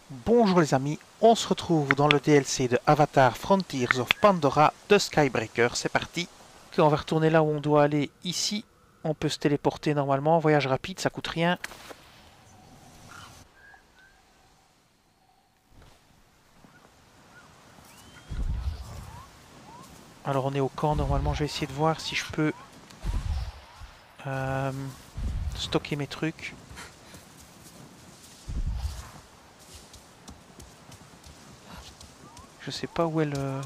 Bonjour les amis, on se retrouve dans le DLC de Avatar Frontiers of Pandora de Skybreaker, c'est parti. On va retourner là où on doit aller, ici. On peut se téléporter normalement, voyage rapide, ça coûte rien. Alors on est au camp, normalement je vais essayer de voir si je peux stocker mes trucs. Je sais pas où est le...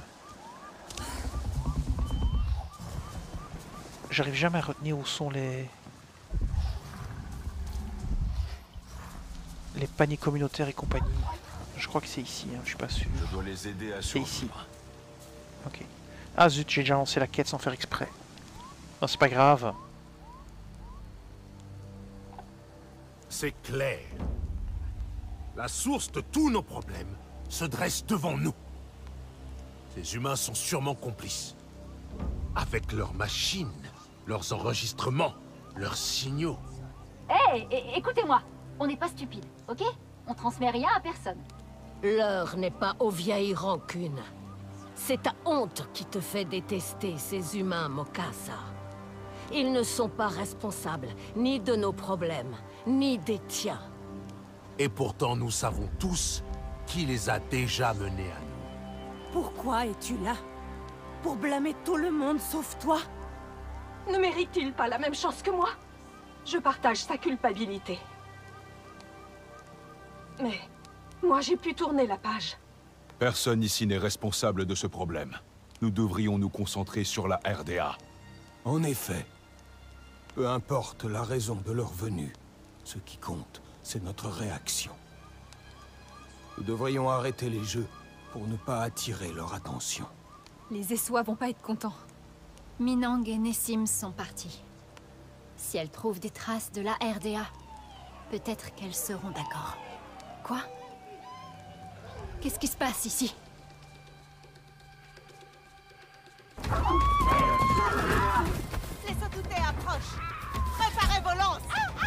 J'arrive jamais à retenir où sont les paniers communautaires et compagnie. Je crois que c'est ici, hein, je suis pas sûr. Je dois les aider à C'est ici. survivre. Ok. Ah zut, j'ai déjà lancé la quête sans faire exprès. Non, c'est pas grave. C'est clair. La source de tous nos problèmes se dresse devant nous. Ces humains sont sûrement complices. Avec leurs machines, leurs enregistrements, leurs signaux. Hé, écoutez-moi, on n'est pas stupide, ok? On transmet rien à personne. L'heure n'est pas aux vieilles rancunes. C'est ta honte qui te fait détester ces humains, Mokasa. Ils ne sont pas responsables, ni de nos problèmes, ni des tiens. Et pourtant, nous savons tous qui les a déjà menés à nous. Pourquoi es-tu là? Pour blâmer tout le monde sauf toi? Ne mérite-t-il pas la même chance que moi? Je partage sa culpabilité. Mais moi j'ai pu tourner la page. Personne ici n'est responsable de ce problème. Nous devrions nous concentrer sur la RDA. En effet, peu importe la raison de leur venue, ce qui compte, c'est notre réaction. Nous devrions arrêter les jeux pour ne pas attirer leur attention. Les Essois vont pas être contents. Minang et Nessim sont partis. Si elles trouvent des traces de la RDA, peut-être qu'elles seront d'accord. Quoi? Qu'est-ce qui se passe ici? Les Sotoutés approchent. Préparez vos lances.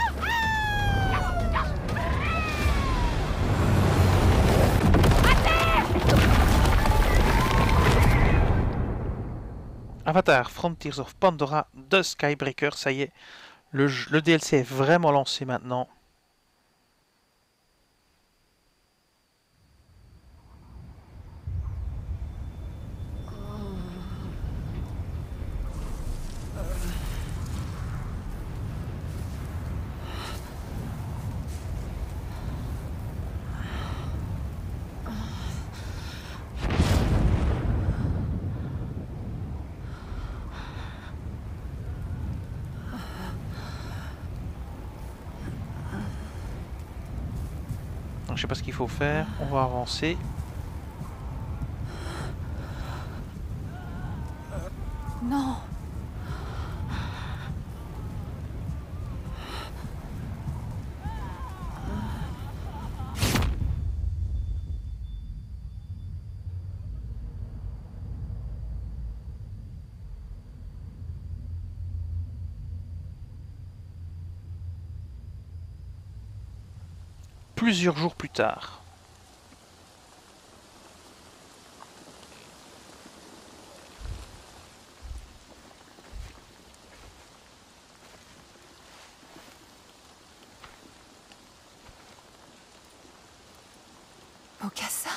Avatar Frontiers of Pandora de Skybreaker, ça y est. Le DLC est vraiment lancé maintenant. Je sais pas ce qu'il faut faire, on va avancer. Non! Plusieurs jours plus tard. Mokasa?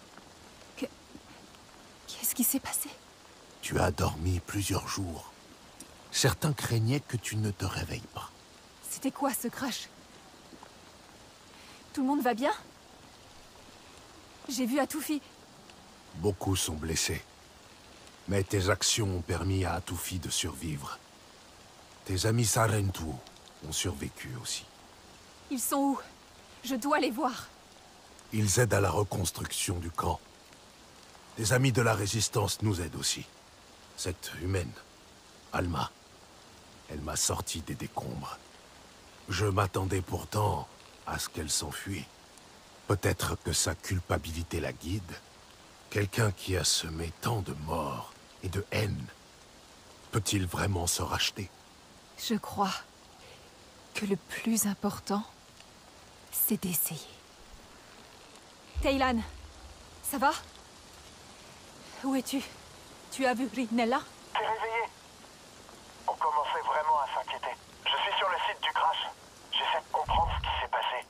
Qu'est-ce qui s'est passé? Tu as dormi plusieurs jours. Certains craignaient que tu ne te réveilles pas. C'était quoi ce crash? Tout le monde va bien? J'ai vu Atufi. Beaucoup sont blessés. Mais tes actions ont permis à Atufi de survivre. Tes amis Sarentu ont survécu aussi. Ils sont où? Je dois les voir. Ils aident à la reconstruction du camp. Tes amis de la Résistance nous aident aussi. Cette humaine, Alma, elle m'a sorti des décombres. Je m'attendais pourtant à ce qu'elle s'enfuit. Peut-être que sa culpabilité la guide. Quelqu'un qui a semé tant de morts et de haine, peut-il vraiment se racheter? Je crois que le plus important, c'est d'essayer. Teylan, ça va? Où es-tu? Tu as vu Rinella? T'es réveillé? On commençait vraiment à s'inquiéter. Je suis sur le site du crash. J'essaie de comprendre ce qui s'est passé.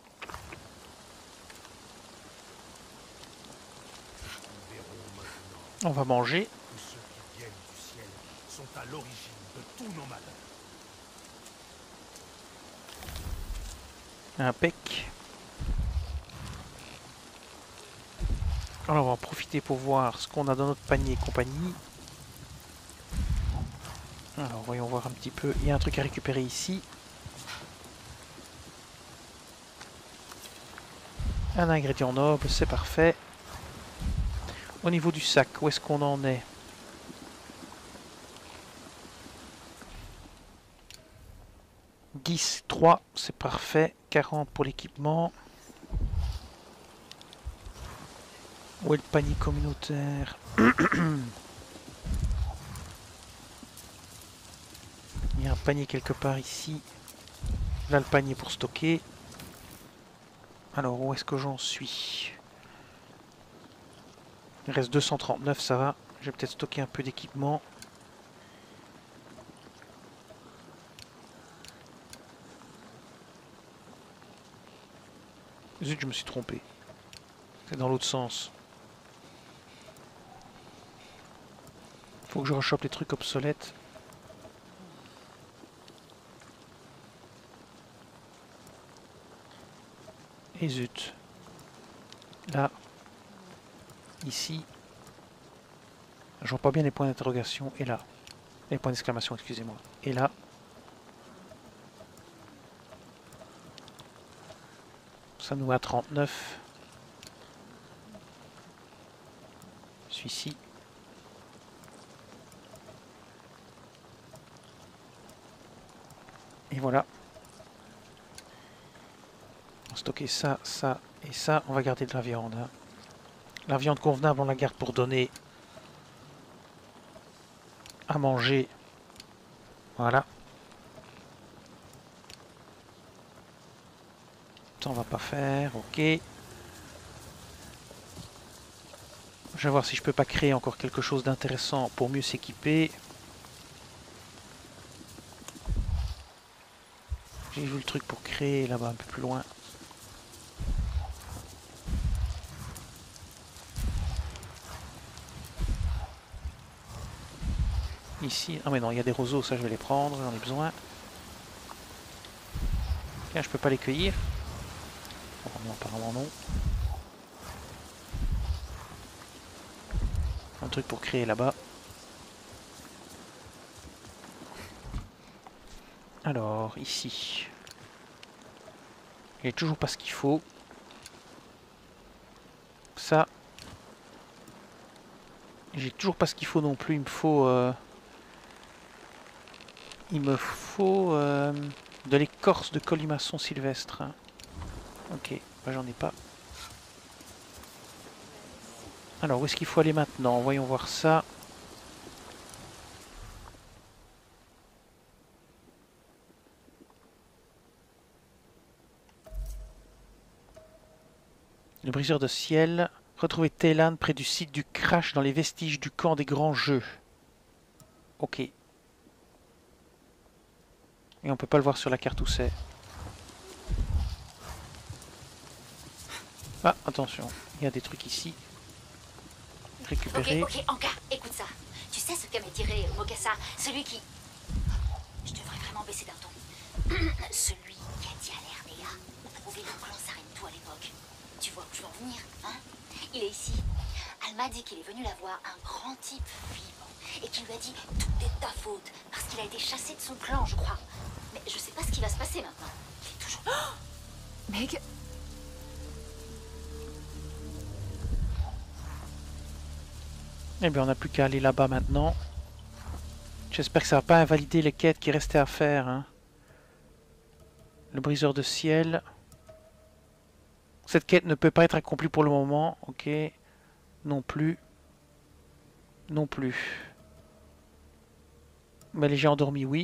On va manger. Tous ceux qui viennent du ciel sont à l'origine de tous nos malheurs. Impec. Alors on va en profiter pour voir ce qu'on a dans notre panier et compagnie. Alors voyons voir un petit peu. Il y a un truc à récupérer ici. Un ingrédient noble, c'est parfait. Au niveau du sac, où est-ce qu'on en est? « 10, 3, c'est parfait. 40 pour l'équipement. Où est le panier communautaire? Il y a un panier quelque part ici. Là, le panier pour stocker. Alors, où est-ce que j'en suis? Il reste 239, ça va. Je vais peut-être stocker un peu d'équipement. Zut, je me suis trompé. C'est dans l'autre sens. Faut que je rechoppe les trucs obsolètes. Et zut. Là. Ici. Je vois pas bien les points d'interrogation. Et là. Les points d'exclamation, excusez-moi. Et là. Ça nous met à 39. Celui-ci. Et voilà. On va stocker ça, ça et ça. On va garder de la viande. Hein. La viande convenable, on la garde pour donner à manger. Voilà. Ça on va pas faire, ok. Je vais voir si je peux pas créer encore quelque chose d'intéressant pour mieux s'équiper. J'ai vu le truc pour créer là-bas un peu plus loin. Ici, ah mais non, il y a des roseaux, ça je vais les prendre, j'en ai besoin. Tiens, je peux pas les cueillir. Oh, non, apparemment non. Un truc pour créer là-bas. Alors, ici. Il n'y a toujours pas ce qu'il faut. Ça. J'ai toujours pas ce qu'il faut non plus. Il me faut... de l'écorce de colimaçon sylvestre. Hein. Ok, bah, j'en ai pas. Alors, où est-ce qu'il faut aller maintenant? Voyons voir ça. Le briseur de ciel. Retrouver Teylan près du site du crash dans les vestiges du camp des grands jeux. Ok. Et on peut pas le voir sur la carte où c'est. Ah, attention. Il y a des trucs ici. Récupérer. Ok, Anka, écoute ça. Tu sais ce qu'a m'est tiré Mokassa, celui qui... Je devrais vraiment baisser d'un ton. Celui qui a dit à l'RDA où prouver le clan Sarentu à l'époque. Tu vois où je veux en venir, hein? Il est ici. Alma dit qu'il est venu la voir, un grand type vivant, et qu'il lui a dit « Tout est ta faute », parce qu'il a été chassé de son clan, je crois. Mais je sais pas ce qui va se passer maintenant. Il est toujours... Oh Meg... Eh bien, on n'a plus qu'à aller là-bas maintenant. J'espère que ça va pas invalider les quêtes qui restaient à faire. Hein. Le briseur de ciel. Cette quête ne peut pas être accomplie pour le moment. Ok. Non plus. Non plus. Mais les géants endormis, oui.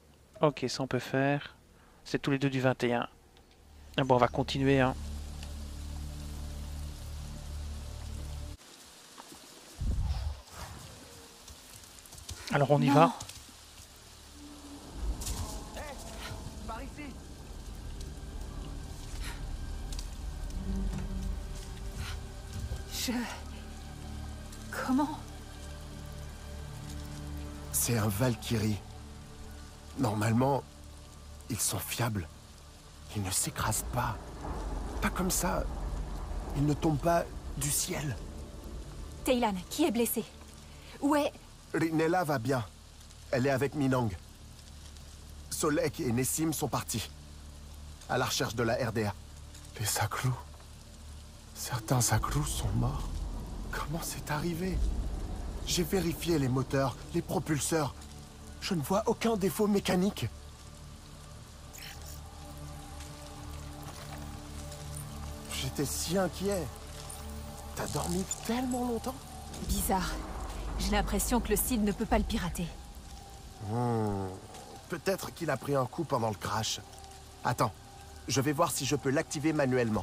Ok, ça on peut faire. C'est tous les deux du 21. Ah bon, on va continuer. Hein. Alors on y Non. va. Par ici. Comment? C'est un Valkyrie. Normalement, ils sont fiables. Ils ne s'écrasent pas. Pas comme ça. Ils ne tombent pas du ciel. Teylan, qui est blessé? Où est... Rinella va bien. Elle est avec Minang. Solek et Nessim sont partis. À la recherche de la RDA. Les Aklous. Certains Aklous sont morts. Comment c'est arrivé? J'ai vérifié les moteurs, les propulseurs. Je ne vois aucun défaut mécanique. J'étais si inquiet. T'as dormi tellement longtemps? Bizarre. J'ai l'impression que le Cid ne peut pas le pirater. Peut-être qu'il a pris un coup pendant le crash. Attends, je vais voir si je peux l'activer manuellement.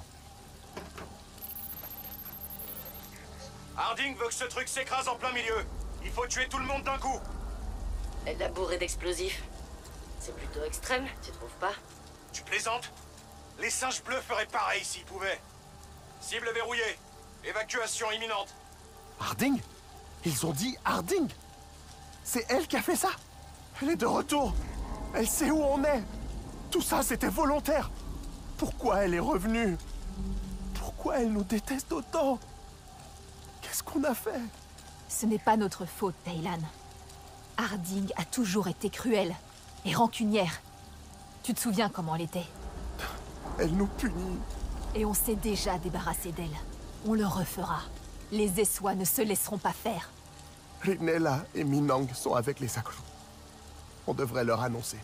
Harding veut que ce truc s'écrase en plein milieu. Il faut tuer tout le monde d'un coup. Elle l'a bourré d'explosifs. C'est plutôt extrême, tu trouves pas? Tu plaisantes? Les singes bleus feraient pareil s'ils pouvaient. Cible verrouillée. Évacuation imminente. Harding? Ils ont dit Harding? C'est elle qui a fait ça? Elle est de retour. Elle sait où on est. Tout ça, c'était volontaire. Pourquoi elle est revenue? Pourquoi elle nous déteste autant? Qu'est-ce qu'on a fait? Ce n'est pas notre faute, Teylan. Harding a toujours été cruelle et rancunière. Tu te souviens comment elle était? Elle nous punit. Et on s'est déjà débarrassé d'elle. On le refera. Les Essois ne se laisseront pas faire. Rinella et Minang sont avec les Aklous. On devrait leur annoncer.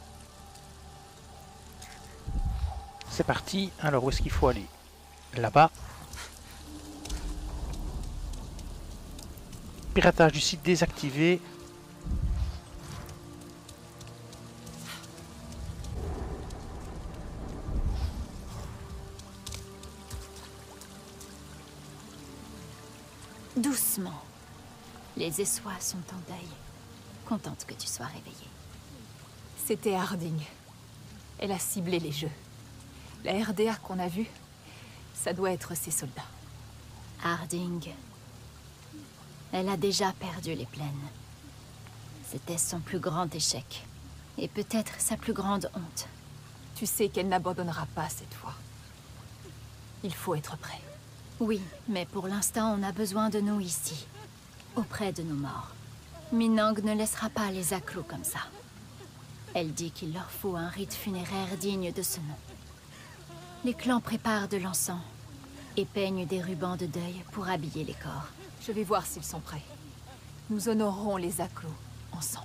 C'est parti. Alors où est-ce qu'il faut aller? Là-bas. Piratage du site désactivé. Doucement. Les Essois sont en deuil. Contente que tu sois réveillée. C'était Harding. Elle a ciblé les jeux. La RDA qu'on a vue, ça doit être ses soldats. Harding. Elle a déjà perdu les plaines. C'était son plus grand échec. Et peut-être sa plus grande honte. Tu sais qu'elle n'abandonnera pas cette fois. Il faut être prêt. Oui, mais pour l'instant, on a besoin de nous ici. Auprès de nos morts. Minang ne laissera pas les Aklous comme ça. Elle dit qu'il leur faut un rite funéraire digne de ce nom. Les clans préparent de l'encens et peignent des rubans de deuil pour habiller les corps. Je vais voir s'ils sont prêts. Nous honorerons les Aklous ensemble.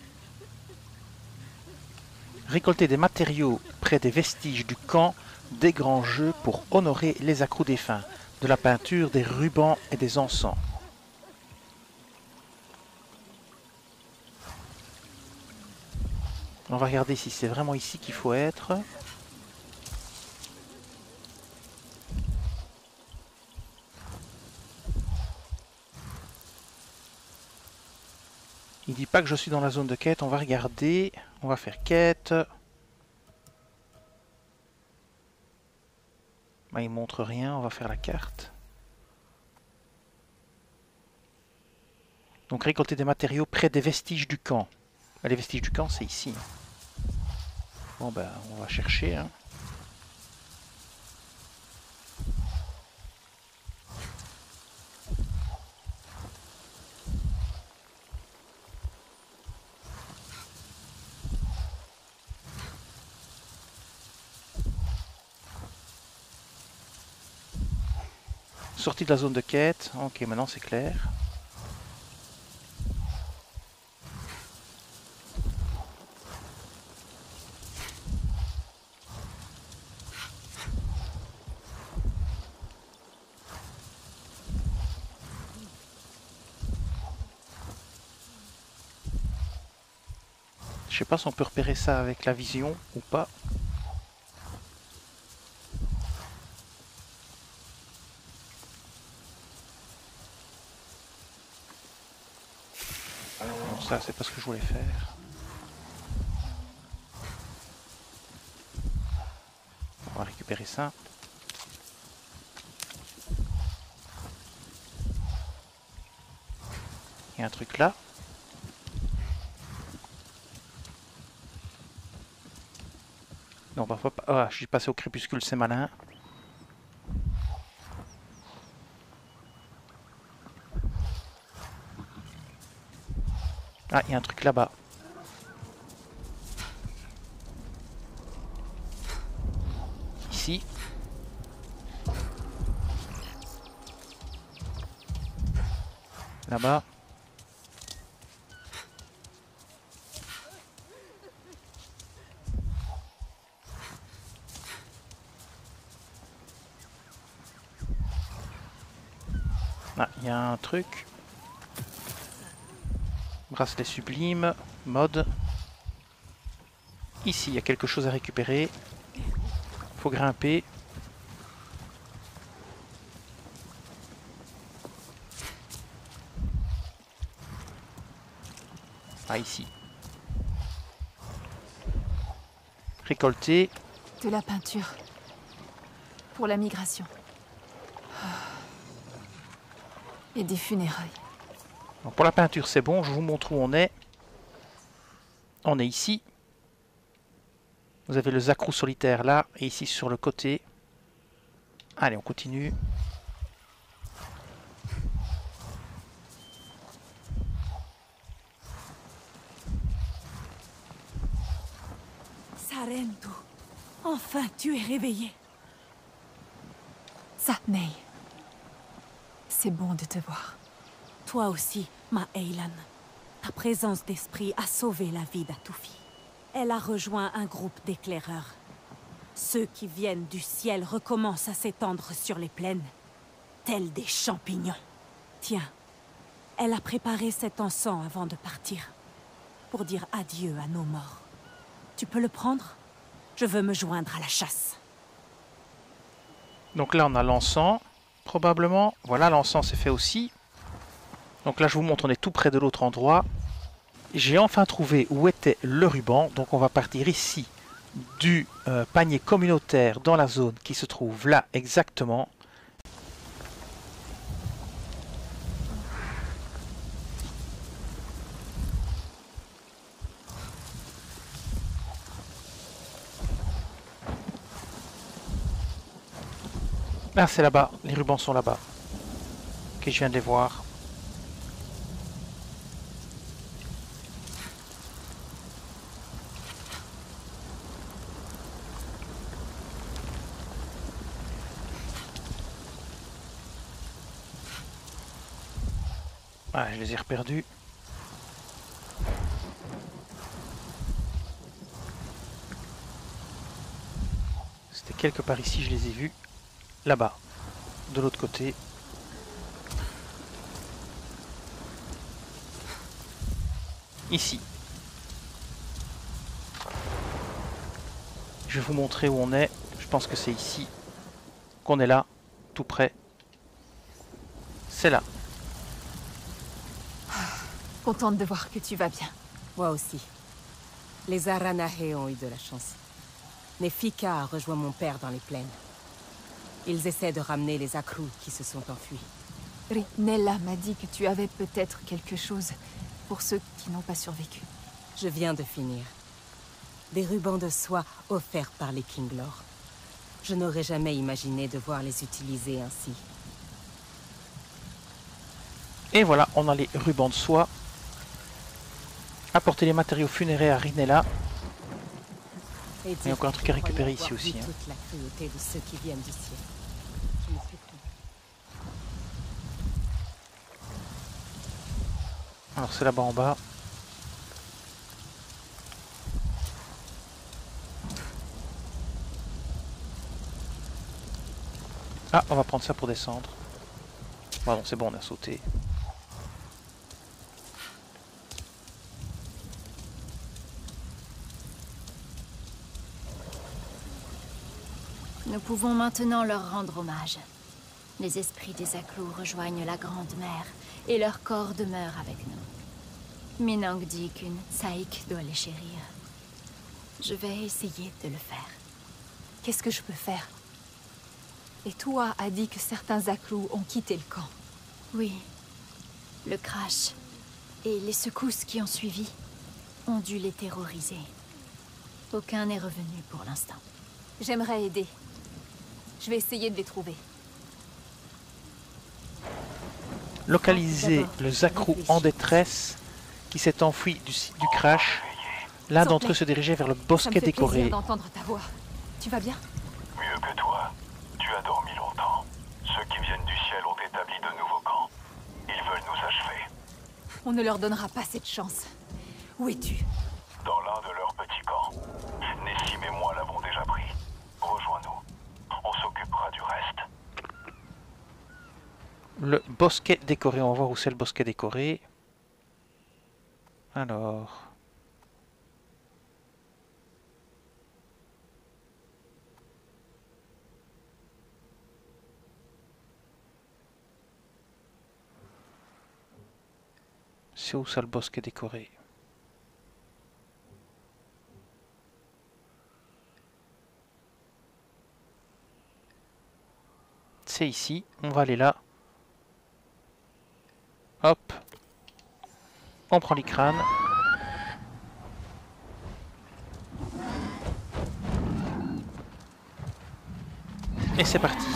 Récolter des matériaux près des vestiges du camp des grands jeux pour honorer les Aklous défunts. De la peinture, des rubans et des encens. On va regarder si c'est vraiment ici qu'il faut être. Il dit pas que je suis dans la zone de quête. On va regarder. On va faire quête. Bah, il montre rien. On va faire la carte. Donc récolter des matériaux près des vestiges du camp. Les vestiges du camp, c'est ici. Bon ben, on va chercher. Hein. Sortie de la zone de quête. Ok, maintenant c'est clair. Je sais pas si on peut repérer ça avec la vision ou pas. ça c'est pas ce que je voulais faire. On va récupérer ça. Il y a un truc là. Non, bah, ah, je suis passé au crépuscule, c'est malin. Ah, il y a un truc là-bas. Ici. Là-bas. Ah, il y a un truc. Bracelet sublime, mode. Ici, il y a quelque chose à récupérer. Faut grimper. Ah, ici. Récolter. De la peinture. Pour la migration. Et des funérailles. Donc pour la peinture, c'est bon. Je vous montre où on est. On est ici. Vous avez le Zakrou solitaire là. Et ici sur le côté. Allez, on continue. Sarentu, enfin tu es réveillé. Satney. C'est bon de te voir. Toi aussi, ma Eilan. Ta présence d'esprit a sauvé la vie d'Atufi. Elle a rejoint un groupe d'éclaireurs. Ceux qui viennent du ciel recommencent à s'étendre sur les plaines, tels des champignons. Tiens, elle a préparé cet encens avant de partir, pour dire adieu à nos morts. Tu peux le prendre? Je veux me joindre à la chasse. Donc là, on a l'encens, probablement. Voilà, l'encens c'est fait aussi. Donc là, je vous montre, on est tout près de l'autre endroit. J'ai enfin trouvé où était le ruban. Donc on va partir ici du panier communautaire dans la zone qui se trouve là exactement. Ah, c'est là-bas. Les rubans sont là-bas. Ok, je viens de les voir. Ah, je les ai reperdus. C'était quelque part ici, je les ai vus. Là-bas, de l'autre côté. Ici. Je vais vous montrer où on est. Je pense que c'est ici qu'on est là, tout près. C'est là. Contente de voir que tu vas bien. Moi aussi. Les Aranahe ont eu de la chance. Nefika a rejoint mon père dans les plaines. Ils essaient de ramener les Zakrou qui se sont enfuis. Nella m'a dit que tu avais peut-être quelque chose pour ceux qui n'ont pas survécu. Je viens de finir. Des rubans de soie offerts par les Kinglor. Je n'aurais jamais imaginé devoir les utiliser ainsi. Et voilà, on a les rubans de soie. Apporter les matériaux funéraires à Rinella. Il y a encore un truc à récupérer ici aussi. Hein. Toute la cruauté de ceux qui viennent du ciel. Je me suis trompé. Alors c'est là-bas en bas. Ah, on va prendre ça pour descendre. Bon, c'est bon, on a sauté. Nous pouvons maintenant leur rendre hommage. Les esprits des Zakrou rejoignent la Grande Mère et leur corps demeure avec nous. Minang dit qu'une Tsaïk doit les chérir. Je vais essayer de le faire. Qu'est-ce que je peux faire? Et toi a dit que certains Aklou ont quitté le camp. Oui. Le crash et les secousses qui ont suivi ont dû les terroriser. Aucun n'est revenu pour l'instant. J'aimerais aider. Je vais essayer de les trouver. Localiser le Zakrou en détresse qui s'est enfui du site du crash. L'un d'entre eux se dirigeait vers le bosquet décoré. Ça me fait plaisir d'entendre ta voix. Tu vas bien? Mieux que toi. Tu as dormi longtemps. Ceux qui viennent du ciel ont établi de nouveaux camps. Ils veulent nous achever. On ne leur donnera pas cette chance. Où es-tu? Dans l'un de leurs petits camps. Nessim et moi l'avons déjà pris. Rejoins-nous. On s'occupera du reste. Le bosquet décoré, on va voir où c'est le bosquet décoré. Alors... C'est où ça le bosquet décoré? C'est ici, on va aller là. Hop. On prend les crânes. Et c'est parti.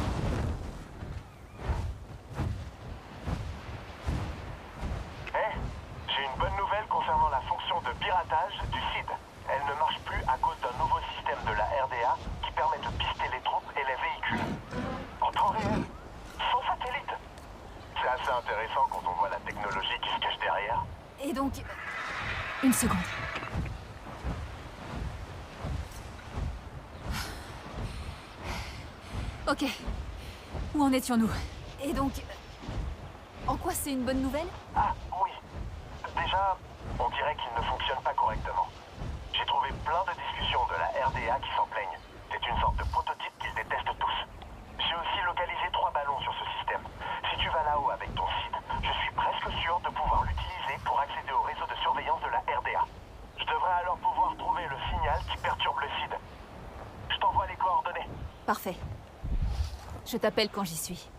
J'ai une bonne nouvelle concernant la fonction de piratage du CID. Elle ne marche plus à cause d'un nouveau système de la RDA qui permet de pister les troupes et les véhicules. En temps réel, sans satellite. C'est assez intéressant quand on voit la technologie qui se cache derrière. Et donc... Une seconde. Ok. Où en étions-nous? Et donc... En quoi c'est une bonne nouvelle? Ah, oui. Déjà, on dirait qu'il ne fonctionne pas correctement. J'ai trouvé plein de discussions de la RDA qui s'en plaignent. C'est une sorte de prototype qu'ils détestent tous. J'ai aussi localisé 3 ballons sur ce système. Si tu vas là-haut avec ton site, je suis presque sûr de pouvoir l'utiliser pour accéder au réseau de surveillance de la RDA. Je devrais alors pouvoir trouver le signal qui perturbe le CID. Je t'envoie les coordonnées. Parfait. Je t'appelle quand j'y suis.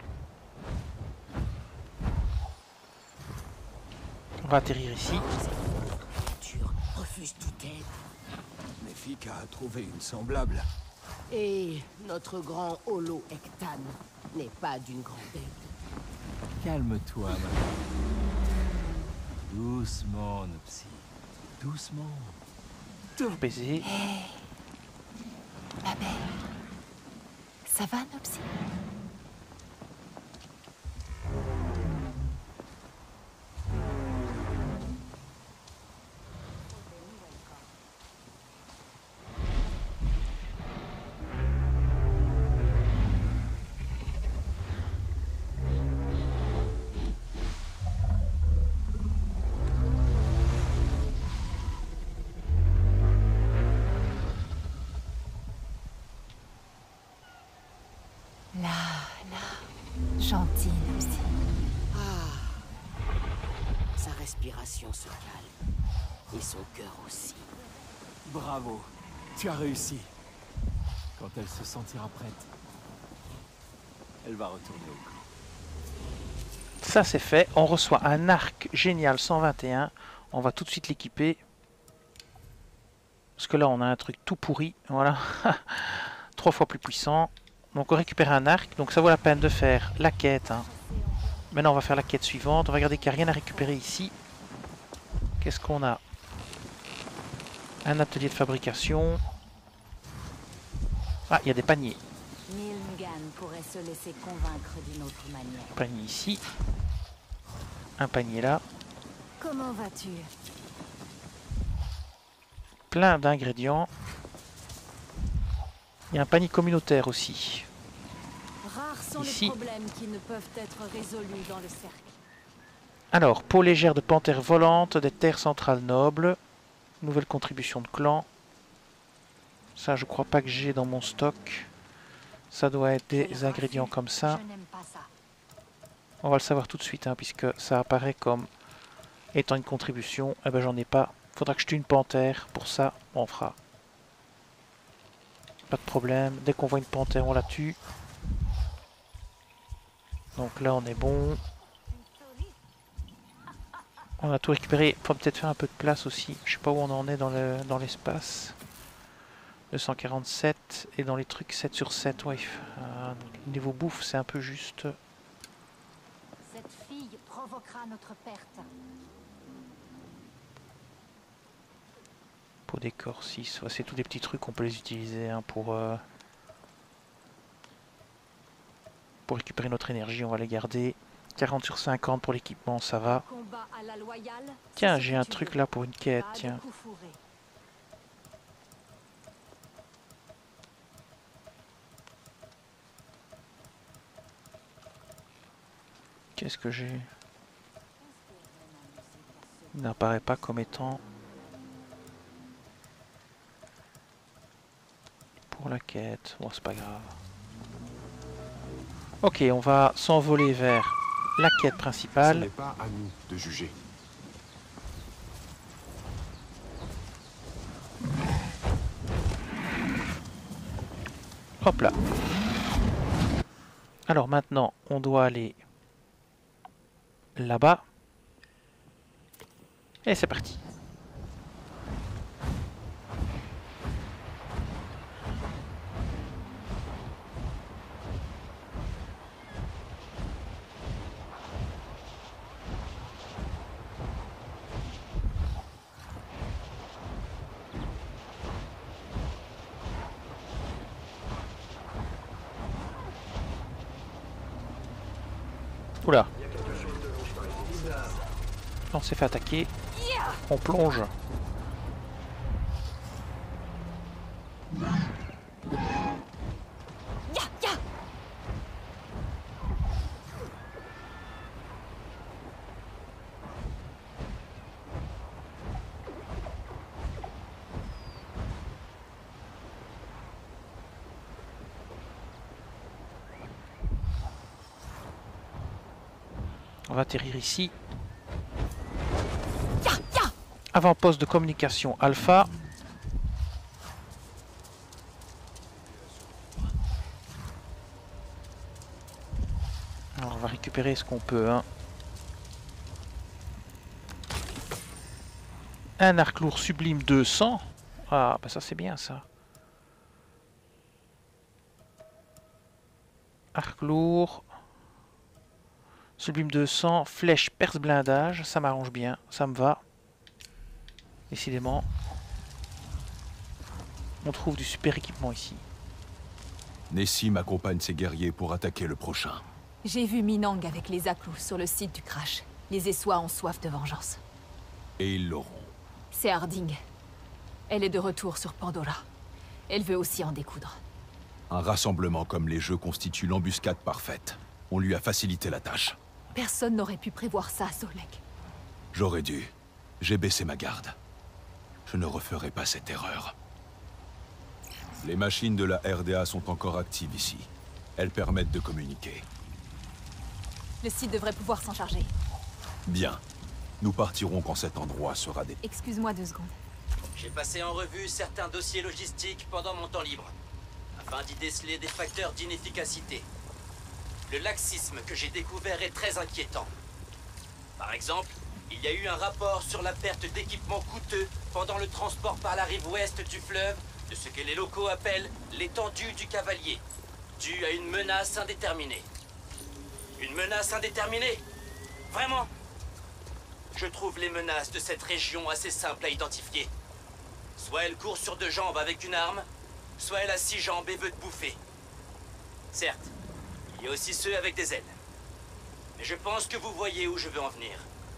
On va atterrir ici. Refuse toute aide. Mais Fika a trouvé une semblable. Et notre grand Holo Ektan n'est pas d'une grande aide. Calme-toi, ma doucement, Nopsy. Doucement. Baiser. Hey, ma belle. Ça va, Nopsy? Gentil, Nopsy. Sa respiration se calme. Et son cœur aussi. Bravo, tu as réussi. Quand elle se sentira prête, elle va retourner au camp. Ça c'est fait. On reçoit un arc génial 121. On va tout de suite l'équiper. Parce que là on a un truc tout pourri. Voilà. 3 fois plus puissant. Donc on récupère un arc. Donc ça vaut la peine de faire la quête. Hein. Maintenant on va faire la quête suivante. On va regarder qu'il n'y a rien à récupérer ici. Qu'est-ce qu'on a? Un atelier de fabrication. Ah, il y a des paniers. Nilfgaard pourrait se laisser convaincre d'une autre manière. Un panier ici. Un panier là. Comment vas-tu? Plein d'ingrédients. Il y a un panier communautaire aussi. Rares sont Ici. les problèmes qui ne peuvent être résolus dans le cercle. Alors, peau légère de panthère volante, des terres centrales nobles. Nouvelle contribution de clan. Ça, je crois pas que j'ai dans mon stock. Ça doit être des ingrédients comme ça. On va le savoir tout de suite, hein, puisque ça apparaît comme Étant une contribution, eh ben j'en ai pas. Faudra que je tue une panthère. Pour ça, on fera. Pas de problème. Dès qu'on voit une panthère, on la tue. Donc là, on est bon. On a tout récupéré. Faut peut-être faire un peu de place aussi. Je sais pas où on en est dans l'espace. 247. Et dans les trucs 7 sur 7. Ouais. Niveau bouffe, c'est un peu juste. Cette fille provoquera notre perte. Peau d'écorce 6. Ouais, c'est tous des petits trucs qu'on peut les utiliser hein, pour récupérer notre énergie. On va les garder. 40 sur 50 pour l'équipement, ça va. Tiens, j'ai un truc là pour une quête, tiens. Qu'est-ce que j'ai? Il n'apparaît pas comme étant pour la quête. Bon, c'est pas grave. Ok, on va s'envoler vers la quête principale. Ce n'est pas à nous de juger. Hop là. Alors maintenant, on doit aller là-bas. Et c'est parti. Oula. On s'est fait attaquer. On plonge. On va atterrir ici. Avant-poste de communication Alpha. Alors, on va récupérer ce qu'on peut. Hein. Un arc lourd sublime 200. Ah, bah ça c'est bien ça. Arc lourd. Sublime 200, flèche perce blindage, ça m'arrange bien, ça me va. Décidément. On trouve du super équipement ici. Nessim accompagne ses guerriers pour attaquer le prochain. J'ai vu Minang avec les Aklou sur le site du crash. Les Essois ont soif de vengeance. Et ils l'auront. C'est Harding. Elle est de retour sur Pandora. Elle veut aussi en découdre. Un rassemblement comme les jeux constitue l'embuscade parfaite. On lui a facilité la tâche. Personne n'aurait pu prévoir ça, Solek. J'aurais dû. J'ai baissé ma garde. Je ne referai pas cette erreur. Les machines de la RDA sont encore actives ici. Elles permettent de communiquer. Le site devrait pouvoir s'en charger. Bien. Nous partirons quand cet endroit sera dé... Excuse-moi 2 secondes. J'ai passé en revue certains dossiers logistiques pendant mon temps libre, afin d'y déceler des facteurs d'inefficacité. Le laxisme que j'ai découvert est très inquiétant. Par exemple, il y a eu un rapport sur la perte d'équipements coûteux pendant le transport par la rive ouest du fleuve de ce que les locaux appellent l'étendue du cavalier, due à une menace indéterminée. Une menace indéterminée? Vraiment? Je trouve les menaces de cette région assez simples à identifier. Soit elle court sur 2 jambes avec une arme, soit elle a 6 jambes et veut te bouffer. Certes, il y a aussi ceux avec des ailes. Mais je pense que vous voyez où je veux en venir.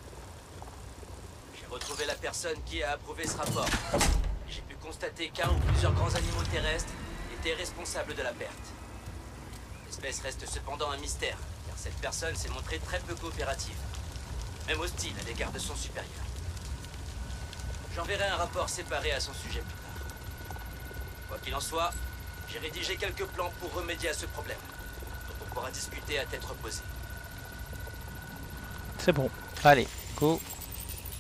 J'ai retrouvé la personne qui a approuvé ce rapport. J'ai pu constater qu'un ou plusieurs grands animaux terrestres étaient responsables de la perte. L'espèce reste cependant un mystère, car cette personne s'est montrée très peu coopérative. Même hostile à l'égard de son supérieur. J'enverrai un rapport séparé à son sujet plus tard. Quoi qu'il en soit, j'ai rédigé quelques plans pour remédier à ce problème. On pourra discuter à tête reposée. C'est bon. Allez, go.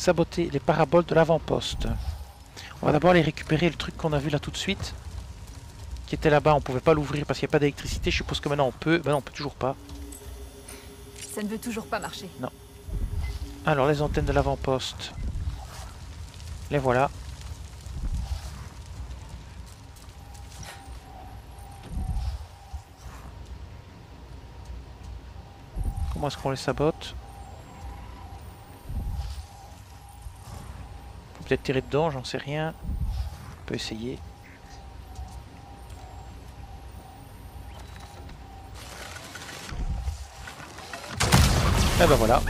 saboter les paraboles de l'avant-poste. On va d'abord aller récupérer le truc qu'on a vu là tout de suite. Qui était là-bas, on pouvait pas l'ouvrir parce qu'il n'y a pas d'électricité. Je suppose que maintenant on peut. Ben non, on peut toujours pas. Ça ne veut toujours pas marcher. Non. Alors les antennes de l'avant-poste. Les voilà. Comment est-ce qu'on les sabote? Faut peut-être tirer dedans, j'en sais rien. On peut essayer. Et ben voilà.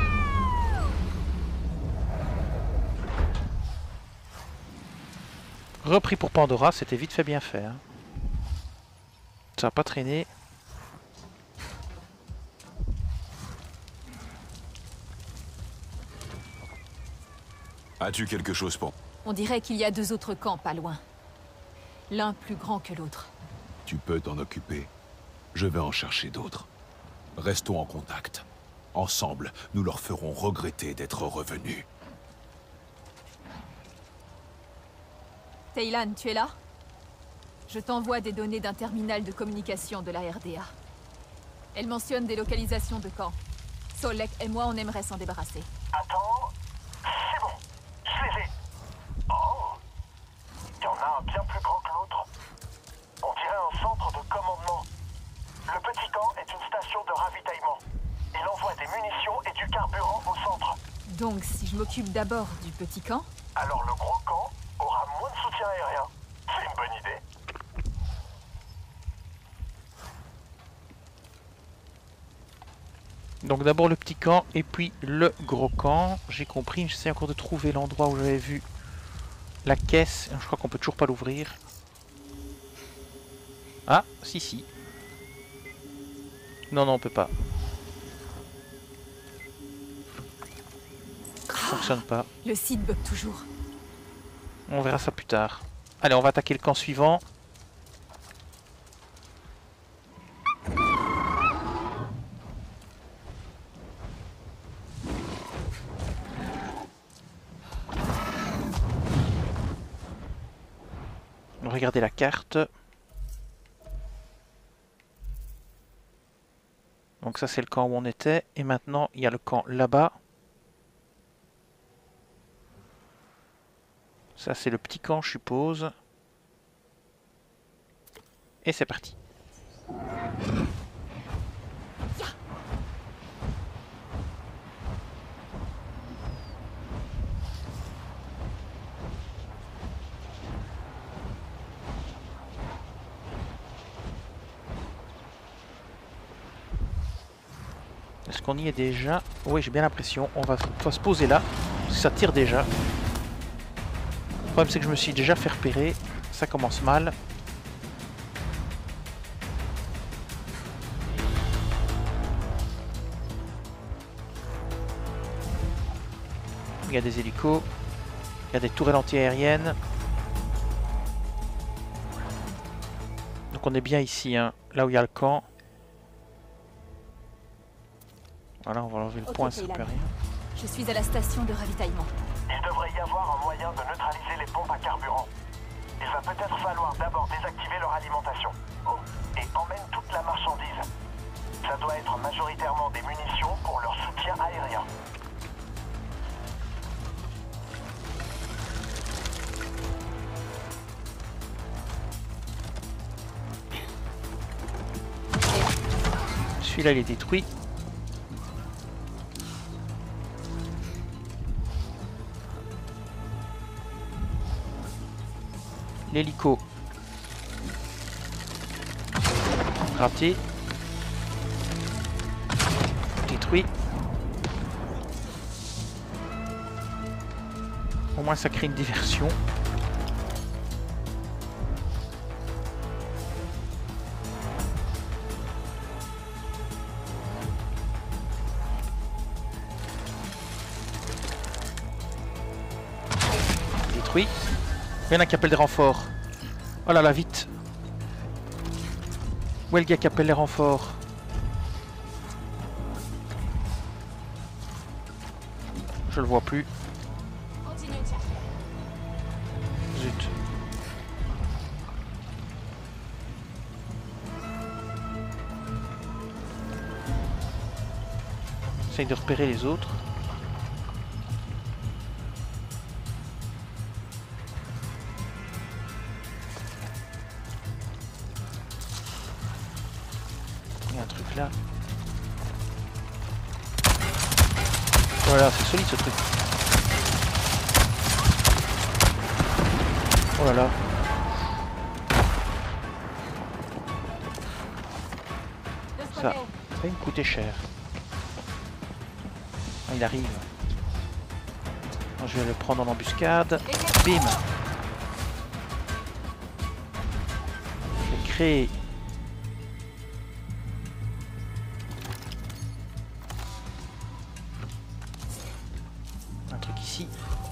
Repris pour Pandora, c'était vite fait bien fait. Hein. Ça n'a pas traîné. As-tu quelque chose pour... On dirait qu'il y a 2 autres camps pas loin. L'un plus grand que l'autre. Tu peux t'en occuper. Je vais en chercher d'autres. Restons en contact. Ensemble, nous leur ferons regretter d'être revenus. Teylan, tu es là? Je t'envoie des données d'un terminal de communication de la RDA. Elle mentionne des localisations de camps. Solek et moi, on aimerait s'en débarrasser. Attends, c'est bon, je les ai. Oh, il y en a un bien plus grand que l'autre. On dirait un centre de commandement. Le petit camp est une station de ravitaillement. Il envoie des munitions et du carburant au centre. Donc, si je m'occupe d'abord du petit camp, alors le gros camp aura moins de soutien aérien. C'est une bonne idée. Donc d'abord le petit camp et puis le gros camp. J'ai compris, j'essaie encore de trouver l'endroit où j'avais vu la caisse. Je crois qu'on peut toujours pas l'ouvrir. Ah, si. Non, on peut pas. Ça fonctionne pas. le site bug toujours. On verra ça plus tard. Allez, on va attaquer le camp suivant. Regardez la carte. Donc ça c'est le camp où on était. Et maintenant il y a le camp là-bas. Ça c'est le petit camp je suppose. Et c'est parti. Est-ce qu'on y est déjà? Oui, j'ai bien l'impression. On va se poser là. Parce que ça tire déjà. Le problème c'est que je me suis déjà fait repérer. Ça commence mal. Il y a des hélicos. Il y a des tourelles anti-aériennes. Donc on est bien ici, hein, là où il y a le camp. Voilà, on va enlever le point, ça ne peut rien. Je suis à la station de ravitaillement. Il devrait y avoir un moyen de neutraliser les pompes à carburant. Il va peut-être falloir d'abord désactiver leur alimentation. Oh, et emmène toute la marchandise. Ça doit être majoritairement des munitions pour leur soutien aérien. Celui-là, il est détruit. L'hélico. Raté. Détruit. Au moins ça crée une diversion. Détruit. Il y en a qui appellent des renforts. Oh là là, vite. Où est le gars qui appelle les renforts? Je le vois plus. J'essaye de repérer les autres. Il y a un truc là. Voilà, c'est solide ce truc. Oh là là. Ça va me coûter cher. Ah, il arrive. Alors, je vais le prendre en embuscade. Bim. Je vais créer un truc ici.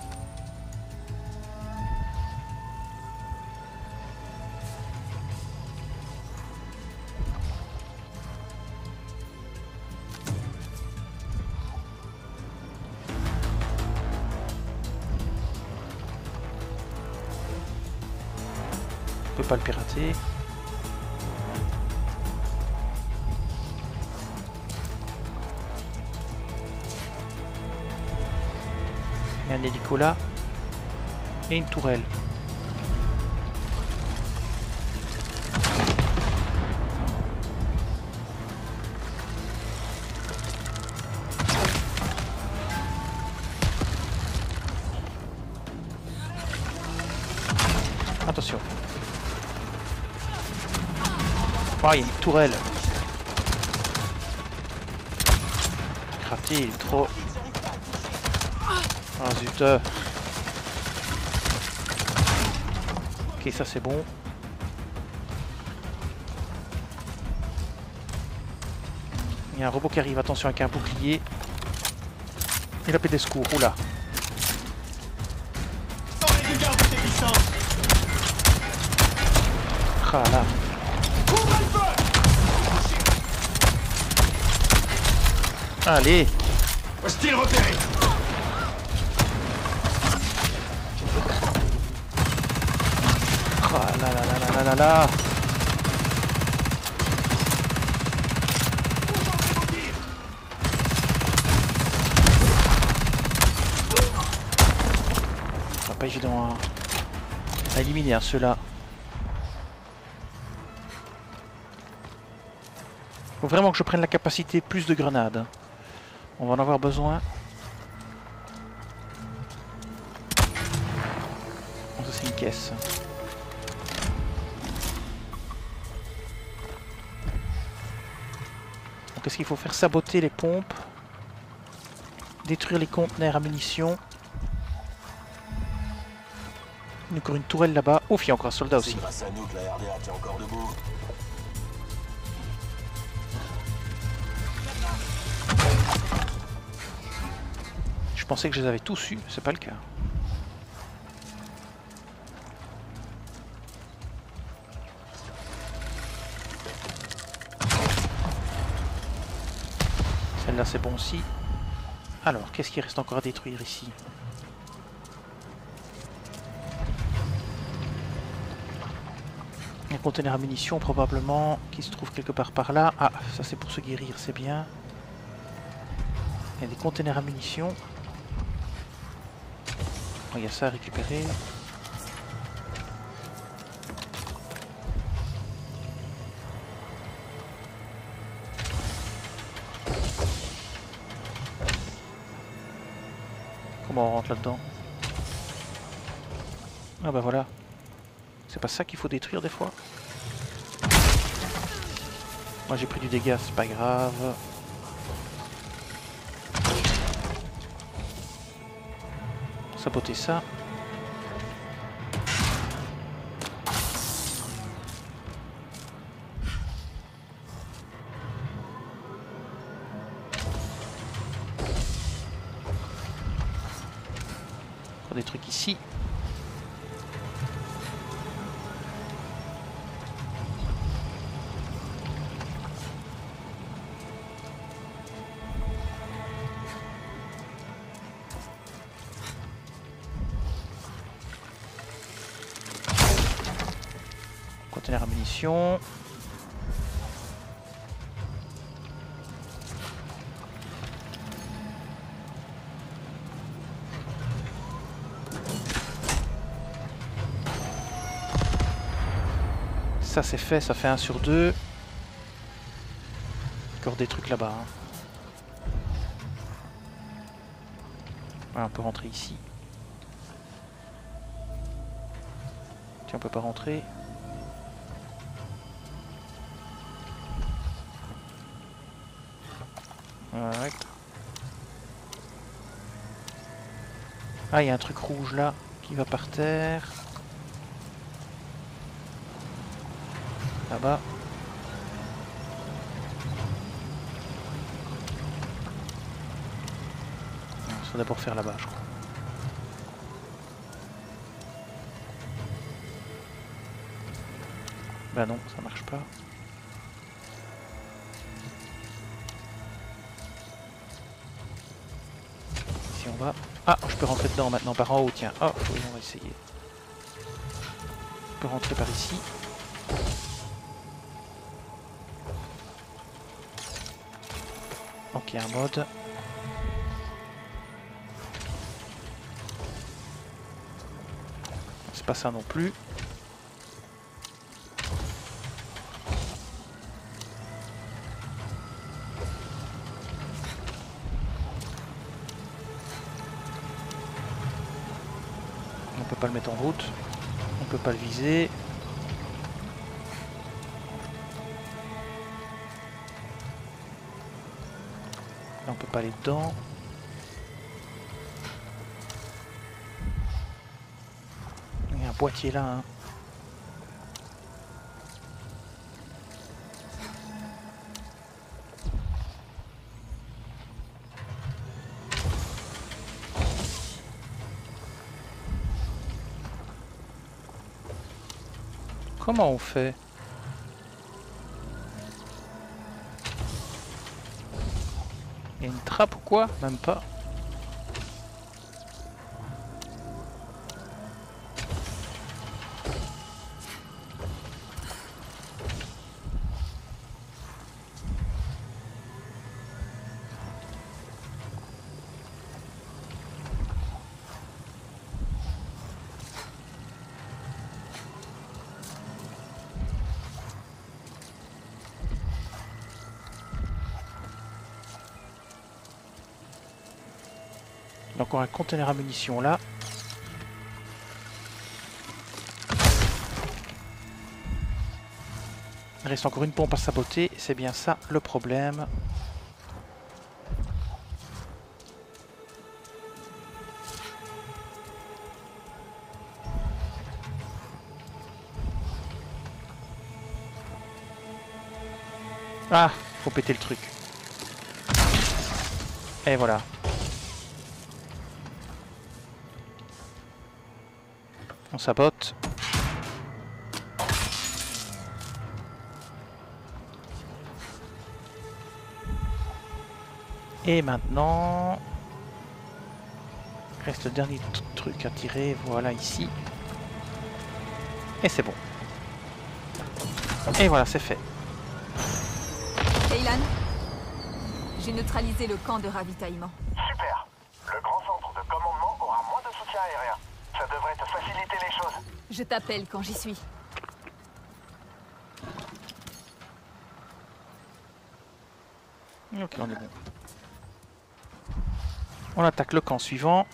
On peut pas le pirater. Il y a un hélico là et une tourelle. Attention. Oh, il y a une tourelle. Crafty, il est trop... Ah zut. Ok, ça c'est bon. Il y a un robot qui arrive, attention, avec un bouclier. Il a pété des secours, oula. Ah là. Allez. Hostile repéré. Ah là là là là là là. C'est pas évident à éliminer hein, ceux-là. Faut vraiment que je prenne la capacité plus de grenades. On va en avoir besoin. Oh, ça c'est une caisse. Donc est-ce qu'il faut faire saboter les pompes? Détruire les conteneurs à munitions. Il y a encore une tourelle là-bas. Ouf, il y a encore un soldat aussi. C'est grâce à nous que la RDA tient encore debout. Je pensais que je les avais tous eus, c'est pas le cas. Celle-là c'est bon aussi. Alors, qu'est-ce qui reste encore à détruire ici? Un conteneur à munitions probablement qui se trouve quelque part par là. Ah, ça c'est pour se guérir, c'est bien. Il y a des conteneurs à munitions. Oh, il y a ça à récupérer. Comment on rentre là-dedans? Ah bah voilà. C'est pas ça qu'il faut détruire des fois? Moi j'ai pris du dégât, c'est pas grave. Saboter ça. Encore des trucs ici. Conteneur à munitions. Ça c'est fait, ça fait 1 sur 2. Encore des trucs là-bas. Hein. Voilà, on peut rentrer ici. Tiens, on peut pas rentrer. Ouais. Ah, il y a un truc rouge là qui va par terre. Là-bas. On va d'abord faire là-bas, je crois. Bah non, ça marche pas. Ici on va. Ah, je peux rentrer dedans maintenant par en haut, tiens. Oh, oui, on va essayer. Je peux rentrer par ici. Ok, un mode. C'est pas ça non plus. On peut pas le mettre en route. On peut pas le viser. Là, on peut pas aller dedans. Il y a un boîtier là. Hein. Comment on fait? Il y a une trappe ou quoi? Même pas. Donc on a un conteneur à munitions là. Il reste encore une pompe à saboter, c'est bien ça le problème. Ah, faut péter le truc. Et voilà. On sabote. Et maintenant, il reste le dernier truc à tirer, voilà ici. Et c'est bon. Et voilà, c'est fait. Cailan, j'ai neutralisé le camp de ravitaillement. Super. Le grand centre de commandement aura moins de soutien aérien. Ça devrait te faciliter les choses. Je t'appelle quand j'y suis. Ok, on est bon. On attaque le camp suivant.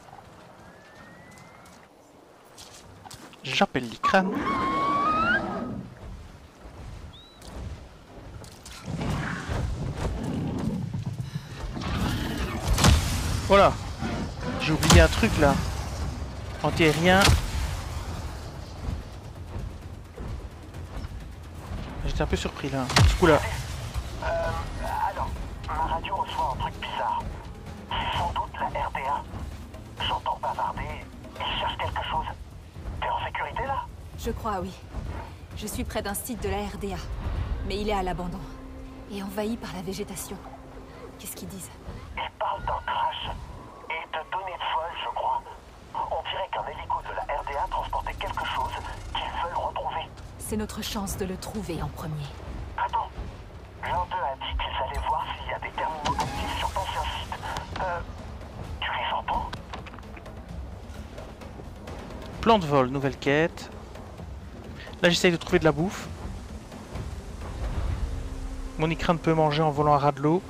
J'appelle les crânes. Voilà. J'ai oublié un truc là. Antiaérien. J'étais un peu surpris là. Ce coup là. Alors, ma radio reçoit un truc bizarre. C'est sans doute la RDA. J'entends bavarder. Ils cherchent quelque chose. T'es en sécurité là? Je crois, oui. Je suis près d'un site de la RDA. Mais il est à l'abandon. Et envahi par la végétation. Qu'est-ce qu'ils disent? Ils parlent d'un crash. Et de données folles, je crois. On dirait qu'un hélico de la RDA transportait quelque chose qu'ils veulent retrouver. C'est notre chance de le trouver en premier. Attends. L'un d'eux a dit qu'ils allaient voir s'il y a des terminaux actifs sur l'ancien site. Tu les entends? Plan de vol, nouvelle quête. Là j'essaye de trouver de la bouffe. Monicrane peut manger en volant à ras de l'eau.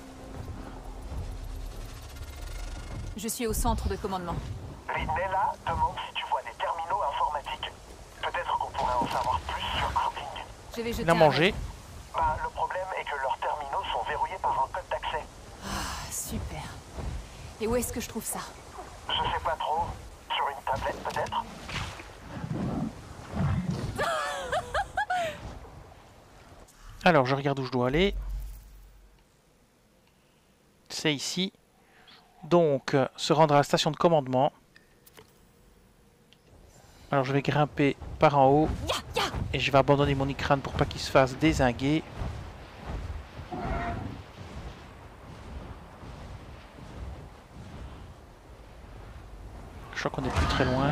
Je suis au centre de commandement. Nella demande si tu vois des terminaux informatiques. Peut-être qu'on pourrait en savoir plus sur Cropping. Je vais jeter Il a mangé. Bah, le problème est que leurs terminaux sont verrouillés par un code d'accès. Ah, super. Et où est-ce que je trouve ça? Je sais pas trop. Sur une tablette peut-être? Alors je regarde où je dois aller. C'est ici. Donc se rendre à la station de commandement. Alors je vais grimper par en haut. Et je vais abandonner mon Monicrane pour pas qu'il se fasse dézinguer. Je crois qu'on est plus très loin.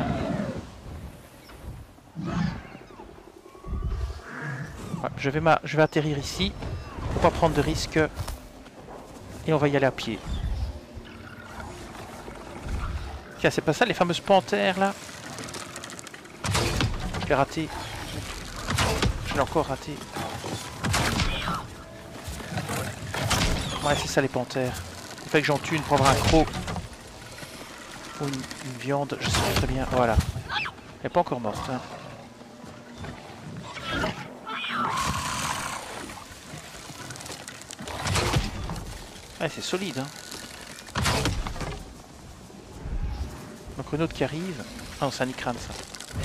Ouais, je vais atterrir ici. Pour pas prendre de risques. Et on va y aller à pied. Tiens, c'est pas ça les fameuses panthères là? Je l'ai raté. Je l'ai encore raté. Ouais, c'est ça les panthères. Il fait que j'en tue une pour avoir un croc. Ou une viande, je sais pas très bien. Voilà. Elle n'est pas encore morte. Hein. Ouais, c'est solide. Hein. Donc une autre qui arrive. Ah non, c'est un Monicrane ça.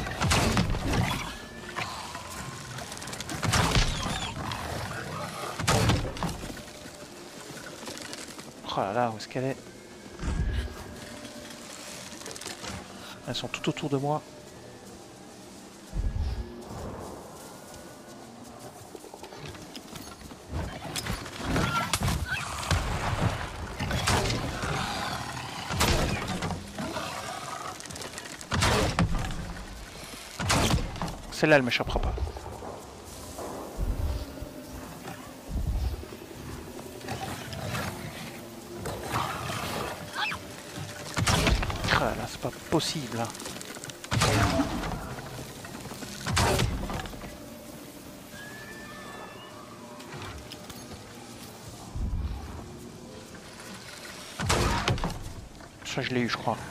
Oh là là, où est-ce qu'elle est? Elles sont tout autour de moi. Celle-là, elle m'échappera pas. Ah là, c'est pas possible. Hein. Ça, je l'ai eu, je crois.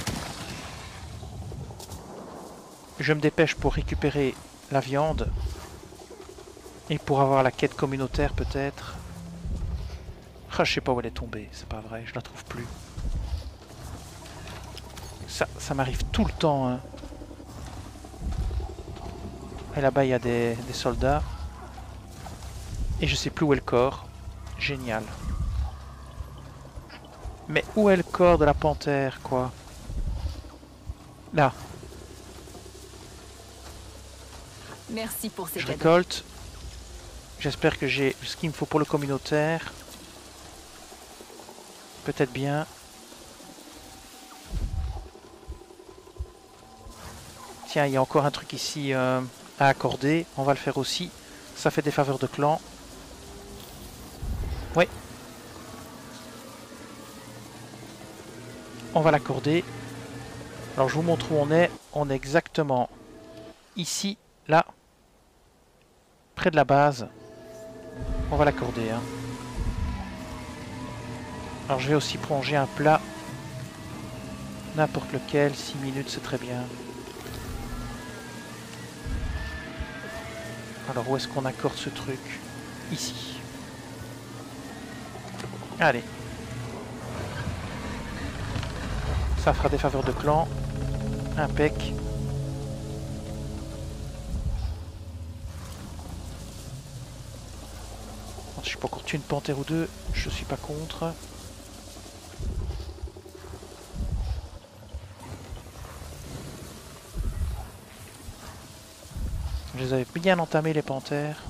Je me dépêche pour récupérer la viande. Et pour avoir la quête communautaire, peut-être. Ah, je sais pas où elle est tombée, c'est pas vrai, je la trouve plus. Ça m'arrive tout le temps. Hein. Et là-bas, il y a des soldats. Et je sais plus où est le corps. Génial. Mais où est le corps de la panthère, quoi? Là. Merci pour ces Je cadeaux. récolte. J'espère que j'ai ce qu'il me faut pour le communautaire. Peut-être bien. Tiens, il y a encore un truc ici à accorder. On va le faire aussi. Ça fait des faveurs de clan. Oui. On va l'accorder. Alors je vous montre où on est. On est exactement ici, là. Près de la base. On va l'accorder. Hein. Alors je vais aussi prolonger un plat. N'importe lequel. 6 minutes, c'est très bien. Alors où est-ce qu'on accorde ce truc? Ici. Allez. Ça fera des faveurs de clan. Impec. Je peux encore tuer une panthère ou deux. Je suis pas contre. Je les avais bien entamés les panthères.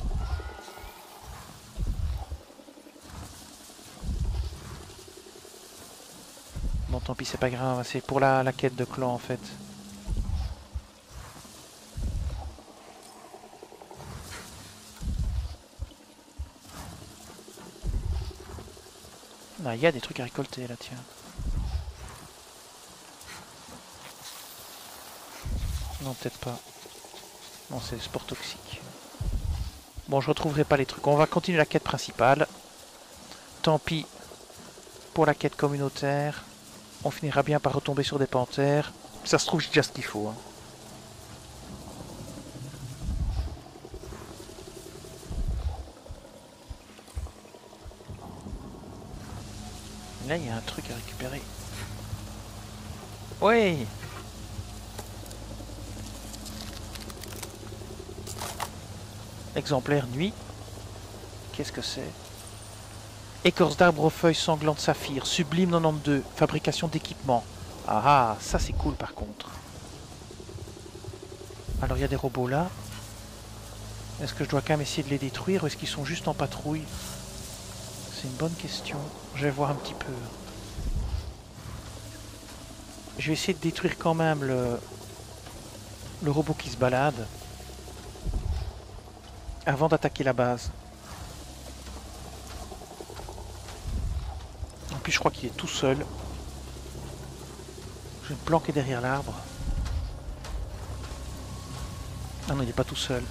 Bon tant pis c'est pas grave, c'est pour la quête de clan en fait. Ah, il y a des trucs à récolter là tiens. Non peut-être pas. Non, c'est le sport toxique. Bon, je retrouverai pas les trucs. On va continuer la quête principale. Tant pis pour la quête communautaire. On finira bien par retomber sur des panthères. Ça se trouve, j'ai déjà ce qu'il faut. Hein. Là, il y a un truc à récupérer. Oui! Exemplaire nuit. Qu'est-ce que c'est? Écorce d'arbre aux feuilles sanglantes saphir. Sublime 92. Fabrication d'équipements. Ah ah, ça c'est cool par contre. Alors il y a des robots là. Est-ce que je dois quand même essayer de les détruire ou est-ce qu'ils sont juste en patrouille? C'est une bonne question. Je vais voir un petit peu. Je vais essayer de détruire quand même le robot qui se balade. Avant d'attaquer la base. En plus je crois qu'il est tout seul. Je vais me planquer derrière l'arbre. Ah non, il n'est pas tout seul.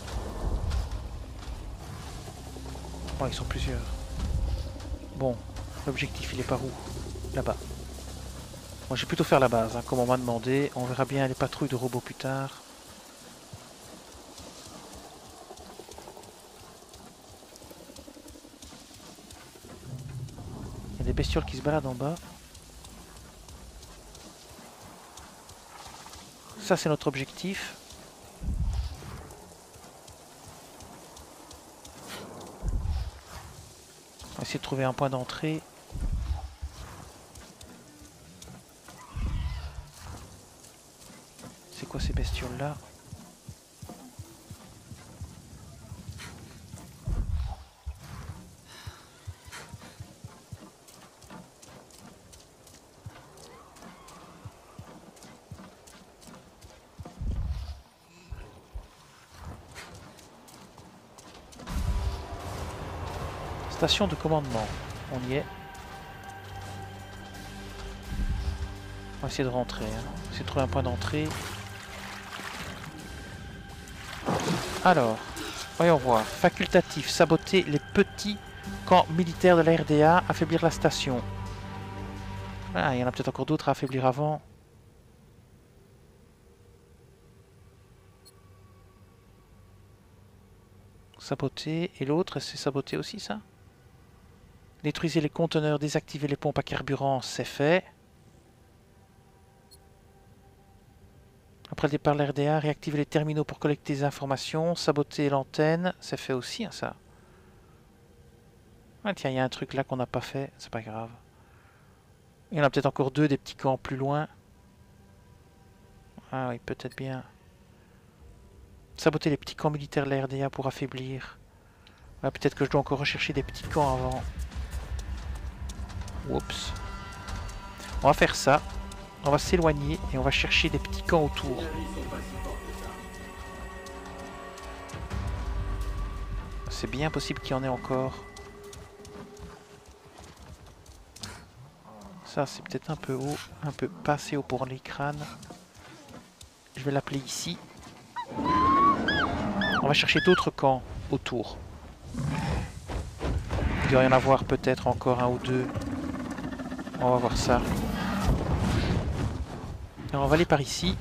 Oh, ils sont plusieurs. Bon, l'objectif il est par où? Là-bas. Moi je vais plutôt faire la base, hein, comme on m'a demandé. On verra bien les patrouilles de robots plus tard. Il y a des bestioles qui se baladent en bas. Ça c'est notre objectif. On va essayer de trouver un point d'entrée. C'est quoi ces bestioles là? Station de commandement, on y est. On va essayer de rentrer, hein. On va essayer de trouver un point d'entrée. Alors, voyons voir. Facultatif, saboter les petits camps militaires de la RDA, affaiblir la station. Ah, il y en a peut-être encore d'autres à affaiblir avant. Saboter, et l'autre, c'est saboter aussi ça? Détruisez les conteneurs, désactivez les pompes à carburant, c'est fait. Après le départ de la RDA, réactivez les terminaux pour collecter des informations, saboter l'antenne, c'est fait aussi, hein, ça. Ah tiens, il y a un truc là qu'on n'a pas fait, c'est pas grave. Il y en a peut-être encore deux, des petits camps plus loin. Ah oui, peut-être bien. Saboter les petits camps militaires de la RDA pour affaiblir. Ah, peut-être que je dois encore rechercher des petits camps avant. Oups. On va faire ça. On va s'éloigner et on va chercher des petits camps autour. C'est bien possible qu'il y en ait encore. Ça c'est peut-être un peu haut, un peu pas assez haut pour les crânes. Je vais l'appeler ici. On va chercher d'autres camps autour. Il doit y en avoir peut-être encore un ou deux. On va voir ça. Alors on va aller par ici.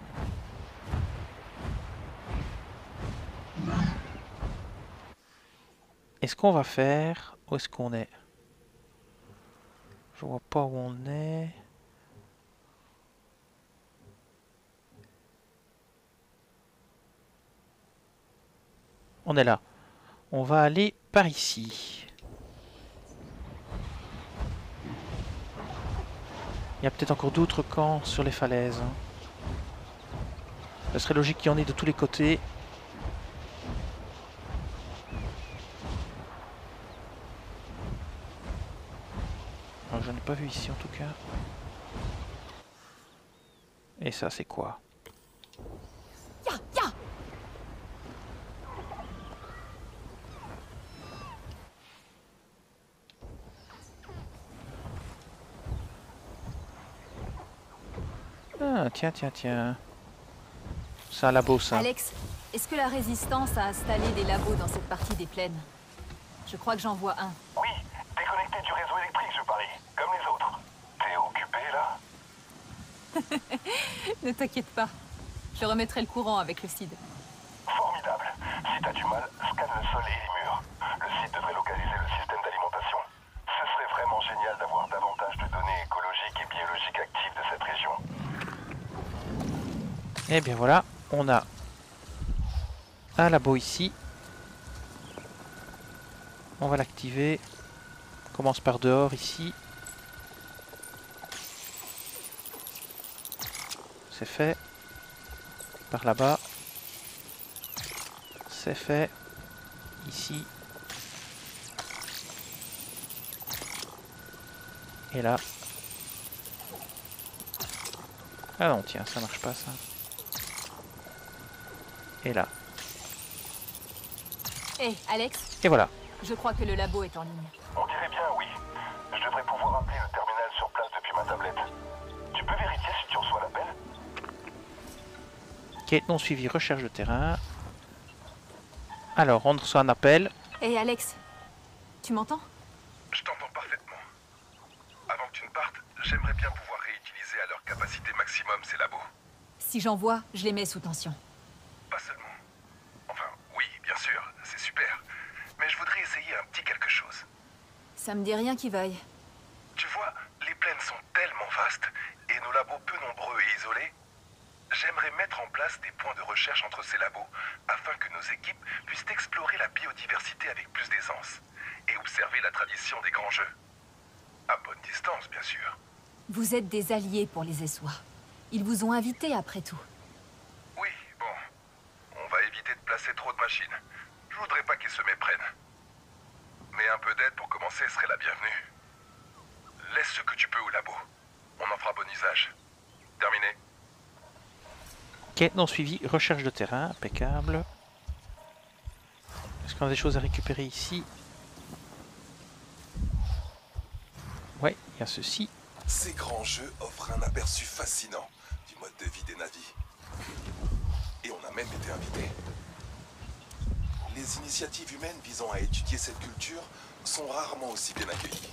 Est-ce qu'on va faire... Où est-ce qu'on est? Je vois pas où on est. On est là. On va aller par ici. Il y a peut-être encore d'autres camps sur les falaises. Ce serait logique qu'il y en ait de tous les côtés. Alors, j'en ai pas vu ici en tout cas. Et ça c'est quoi? Ah, tiens. C'est un labo, ça. Alex, Est-ce que la Résistance a installé des labos dans cette partie des plaines? Je crois que j'en vois un. Oui, déconnecté du réseau électrique, je parie. Comme les autres. T'es occupé, là? Ne t'inquiète pas. Je remettrai le courant avec le CID. Formidable. Si t'as du mal, scanne le sol et les murs. Le site devrait localiser le système d'alimentation. Ce serait vraiment génial d'avoir davantage de données écologiques et biologiques actives de cette région. Et bien voilà, on a un labo ici. On va l'activer. On commence par dehors ici. C'est fait. Par là-bas. C'est fait. Ici. Et là. Ah non, tiens, ça marche pas ça. Et là. Hé, Alex. Et voilà. Je crois que le labo est en ligne. On dirait bien, oui. Je devrais pouvoir appeler le terminal sur place depuis ma tablette. Tu peux vérifier si tu reçois l'appel? Quête non suivie, recherche de terrain. Alors, on reçoit un appel. Hé, Alex. Tu m'entends? Je t'entends parfaitement. Avant que tu ne partes, j'aimerais bien pouvoir réutiliser à leur capacité maximum ces labos. Si j'en vois, je les mets sous tension. Pas seulement. Enfin, oui, bien sûr, c'est super. Mais je voudrais essayer un petit quelque chose. Ça me dit rien qui vaille. Tu vois, les plaines sont tellement vastes et nos labos peu nombreux et isolés. J'aimerais mettre en place des points de recherche entre ces labos afin que nos équipes puissent explorer la biodiversité avec plus d'aisance et observer la tradition des grands jeux. À bonne distance, bien sûr. Vous êtes des alliés pour les Essois. Ils vous ont invités après tout. Oui, bon. On va éviter de placer trop de machines. Je voudrais pas qu'ils se méprennent. Mais un peu d'aide pour commencer serait la bienvenue. Laisse ce que tu peux au labo. On en fera bon usage. Terminé. Quête non suivie, recherche de terrain, impeccable. Est-ce qu'on a des choses à récupérer ici? Ouais, il y a ceci. Ces grands jeux offrent un aperçu fascinant du mode de vie des Na'vi. Et on a même été invités. Les initiatives humaines visant à étudier cette culture sont rarement aussi bien accueillies.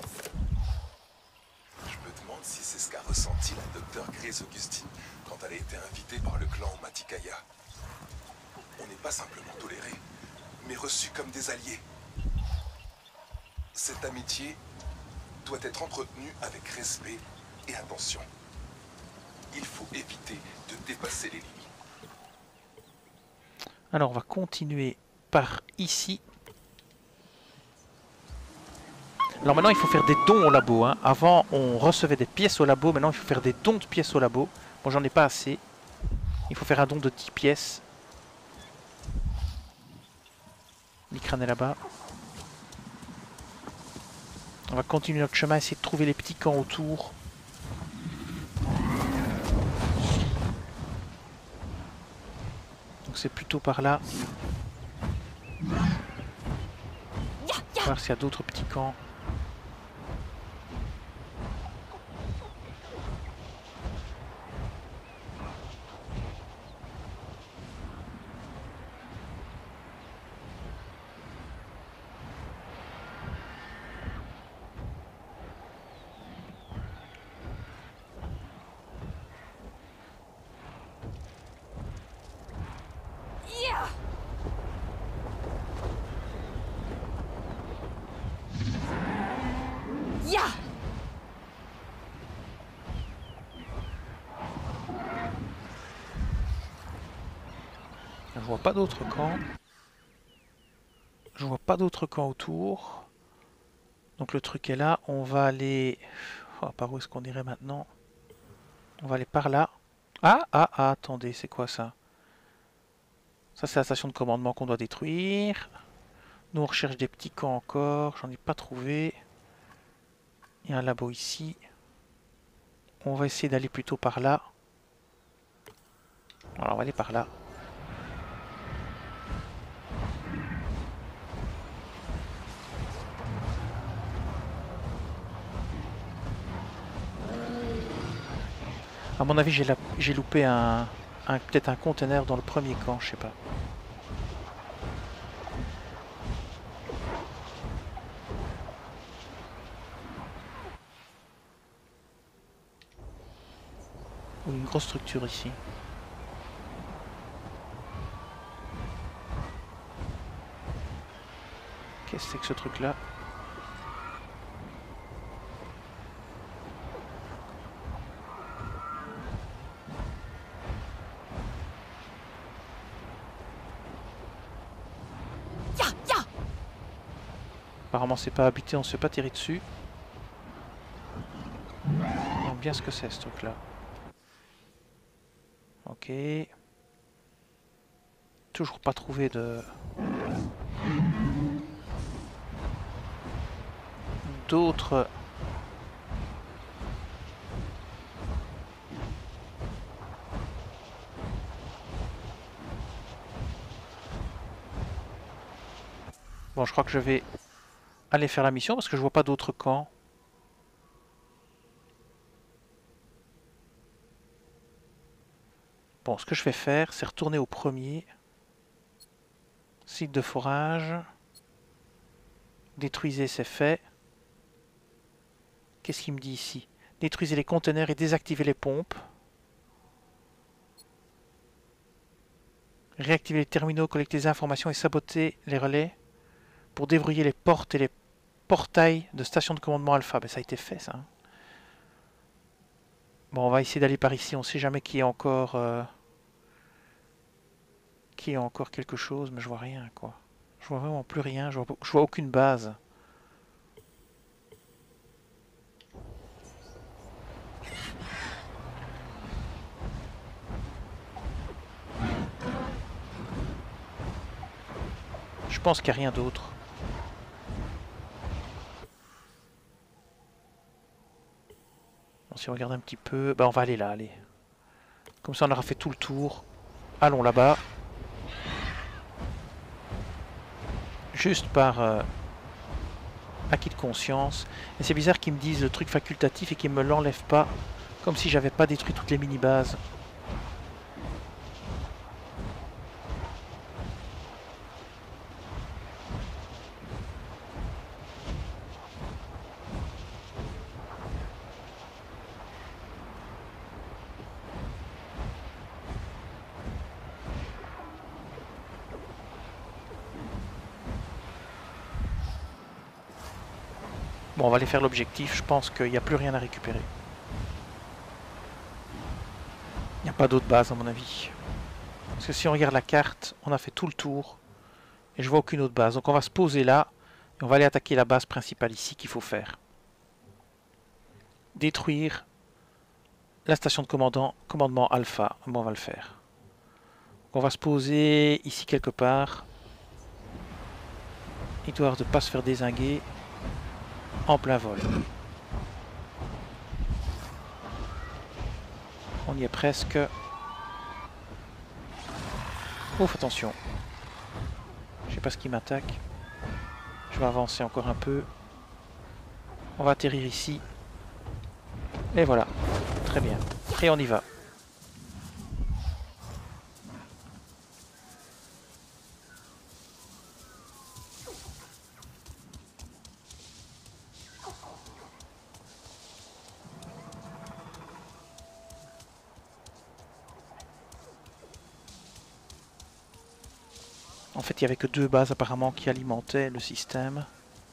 Je me demande si c'est ce qu'a ressenti la docteure Grace Augustine quand elle a été invitée par le clan Matikaya. On n'est pas simplement tolérés, mais reçus comme des alliés. Cette amitié doit être entretenue avec respect et attention. Il faut éviter de dépasser les limites. Alors on va continuer par ici. Alors maintenant il faut faire des dons au labo. Hein. Avant on recevait des pièces au labo, maintenant il faut faire des dons de pièces au labo. Bon, j'en ai pas assez. Il faut faire un don de 10 pièces. L'icrane est là-bas. On va continuer notre chemin, essayer de trouver les petits camps autour. Donc c'est plutôt par là. Voir s'il y a d'autres petits camps. Je vois pas d'autres camps. Je vois pas d'autres camps autour. Donc le truc est là. On va aller... Oh, par où est-ce qu'on irait maintenant? On va aller par là. Ah, attendez, c'est quoi ça? Ça c'est la station de commandement qu'on doit détruire. Nous on recherche des petits camps encore. J'en ai pas trouvé. Il y a un labo ici. On va essayer d'aller plutôt par là. Alors on va aller par là. À mon avis, j'ai loupé peut-être un conteneur dans le premier camp, je sais pas. Ou une grosse structure ici. Qu'est-ce que c'est que ce truc-là? Apparemment c'est pas habité, on se fait pas tirer dessus. On voit bien ce que c'est ce truc là. Ok. Toujours pas trouvé de... d'autres... Bon, je crois que je vais aller faire la mission parce que je vois pas d'autres camps. Bon, ce que je vais faire, c'est retourner au premier. Site de forage. Détruisez, c'est fait. Qu'est-ce qu'il me dit ici? Détruisez les conteneurs et désactivez les pompes. Réactivez les terminaux, collectez les informations et sabotez les relais pour déverrouiller les portes et les portails de station de commandement Alpha. Ben, ça a été fait, ça. Hein. Bon, on va essayer d'aller par ici. On sait jamais qu'il y a encore... quelque chose, mais je vois rien, quoi. Je vois vraiment plus rien. Je vois aucune base. Je pense qu'il n'y a rien d'autre. Bon, si on regarde un petit peu... Bah, on va aller là, allez. Comme ça, on aura fait tout le tour. Allons là-bas. Juste par acquis de conscience. Et c'est bizarre qu'ils me disent le truc facultatif et qu'ils me l'enlèvent pas. Comme si j'avais pas détruit toutes les mini-bases. Bon, on va aller faire l'objectif. Je pense qu'il n'y a plus rien à récupérer. Il n'y a pas d'autre base à mon avis. Parce que si on regarde la carte, on a fait tout le tour. Et je vois aucune autre base. Donc on va se poser là. Et on va aller attaquer la base principale ici qu'il faut faire. Détruire la station de commandement Alpha. Bon, on va le faire. Donc on va se poser ici quelque part. Histoire de ne pas se faire dézinguer. En plein vol. On y est presque. Ouf, attention. Je sais pas ce qui m'attaque. Je vais avancer encore un peu. On va atterrir ici. Et voilà. Très bien. Et on y va. En fait, il n'y avait que 2 bases apparemment qui alimentaient le système.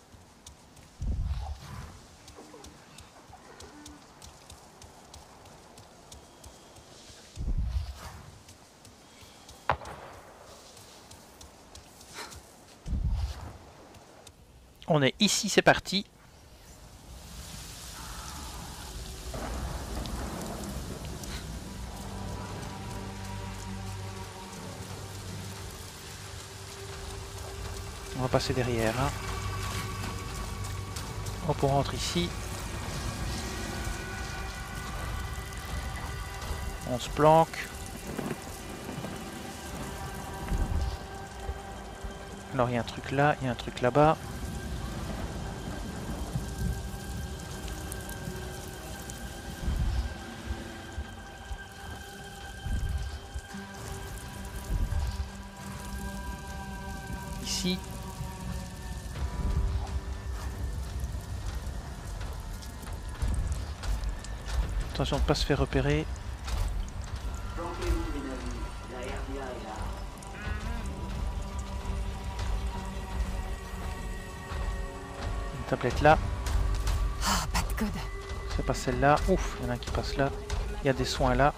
On est ici, c'est parti. On va passer derrière. Hein. Hop, on rentre ici. On se planque. Alors il y a un truc là, il y a un truc là-bas. Ici. Attention de ne pas se faire repérer. Une tablette là. Oh, pas de code. C'est pas celle-là. Ouf, il y en a un qui passe là. Il y a des soins là.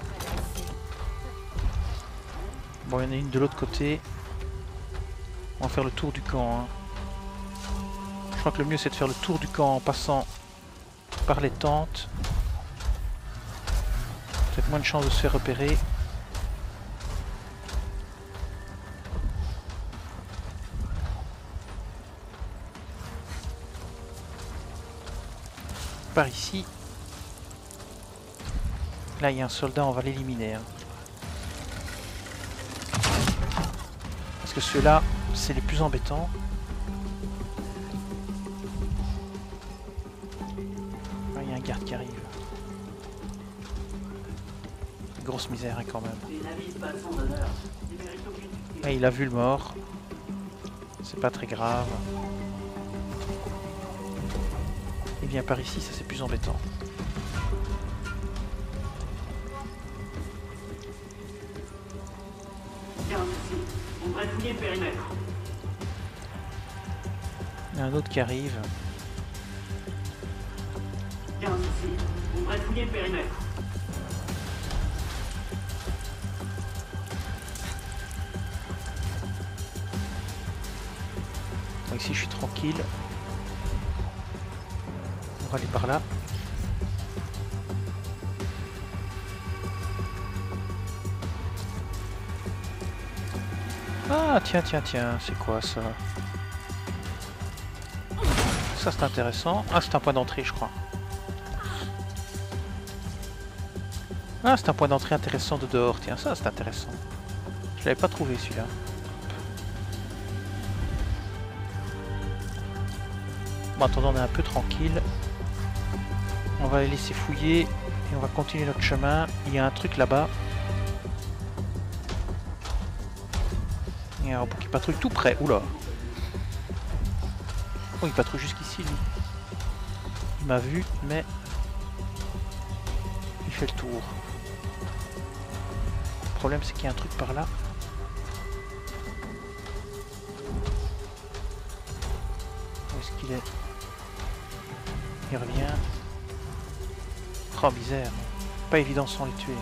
Bon, il y en a une de l'autre côté. On va faire le tour du camp. Hein. Je crois que le mieux c'est de faire le tour du camp en passant par les tentes. Peut-être moins de chances de se faire repérer. Par ici. Là il y a un soldat, on va l'éliminer. Hein. Parce que ceux-là, c'est les plus embêtants. Ah, il y a un garde qui arrive. Grosse misère hein, quand même. Ah, il a vu le mort. C'est pas très grave. Il vient par ici, ça c'est plus embêtant. On devrait fouiller le périmètre. Il y a un autre qui arrive. Bien ici. On devrait fouiller le périmètre. Bon, ici je suis tranquille. On va aller par là. Ah tiens, c'est quoi ça? Ça c'est intéressant. Ah c'est un point d'entrée je crois. Ah c'est un point d'entrée intéressant de dehors, tiens ça c'est intéressant. Je l'avais pas trouvé celui-là. Bon attendons, on est un peu tranquille. On va les laisser fouiller et on va continuer notre chemin. Il y a un truc là-bas. Il y a un robot qui patrouille tout près. Oula. Oh, il patrouille jusqu'ici, lui. Il m'a vu, mais il fait le tour. Le problème, c'est qu'il y a un truc par là. Où est-ce qu'il est? Il revient. Oh, misère. Pas évident sans les tuer.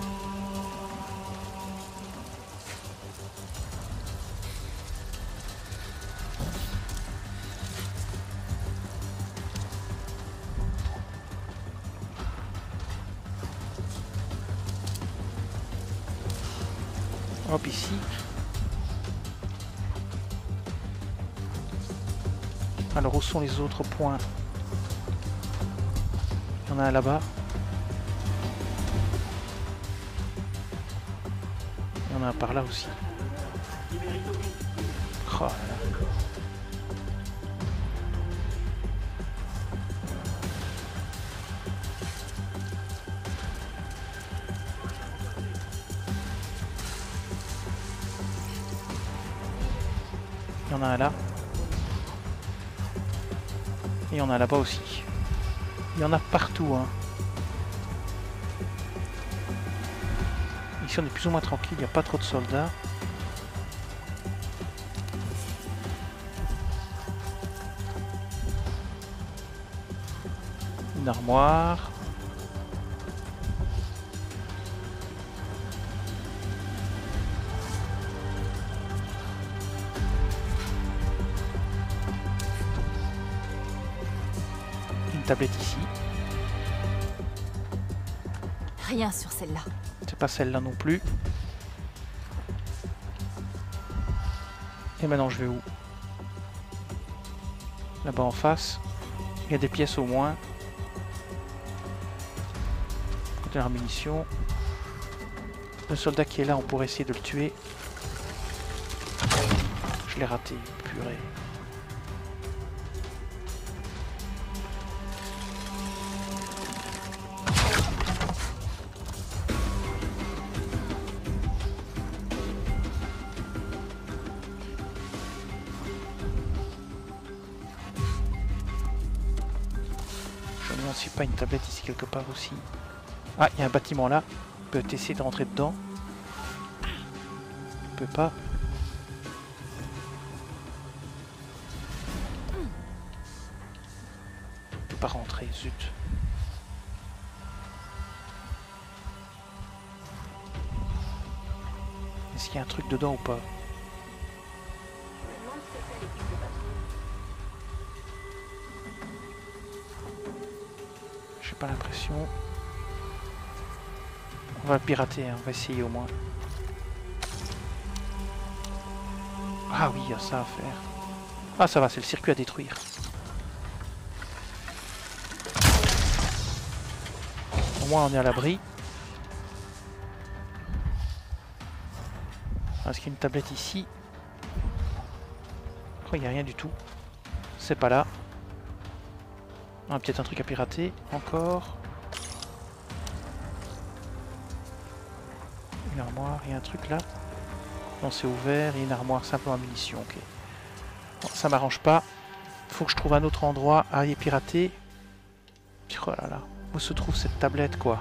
Hop, ici. Alors, où sont les autres points? Il y en a un là-bas. Il y en a un par là aussi. Oh là là. Il y en a un là. Et il y en a là-bas aussi. Il y en a partout. Hein. Ici on est plus ou moins tranquille, il n'y a pas trop de soldats. Une armoire. Tablette ici. Rien sur celle-là. C'est pas celle-là non plus. Et maintenant je vais où? Là-bas en face. Il y a des pièces au moins. Conteneur munitions. Le soldat qui est là, on pourrait essayer de le tuer. Je l'ai raté, purée. Pas une tablette ici quelque part aussi. Ah, il y a un bâtiment là. On peut essayer de rentrer dedans. peut pas. On peut pas rentrer, zut. Est-ce qu'il y a un truc dedans ou pas? J'ai pas l'impression. On va le pirater, hein. On va essayer au moins. Ah oui, il y a ça à faire. Ah ça va, c'est le circuit à détruire. Au moins on est à l'abri. Est-ce qu'il y a une tablette ici? Oh, il n'y a rien du tout. C'est pas là. Ah, peut-être un truc à pirater. Encore. Une armoire, il y a un truc là. Non, c'est ouvert. Il y a une armoire simplement à munitions. Ok. Bon, ça m'arrange pas. Faut que je trouve un autre endroit à y pirater. Oh là là. Où se trouve cette tablette, quoi?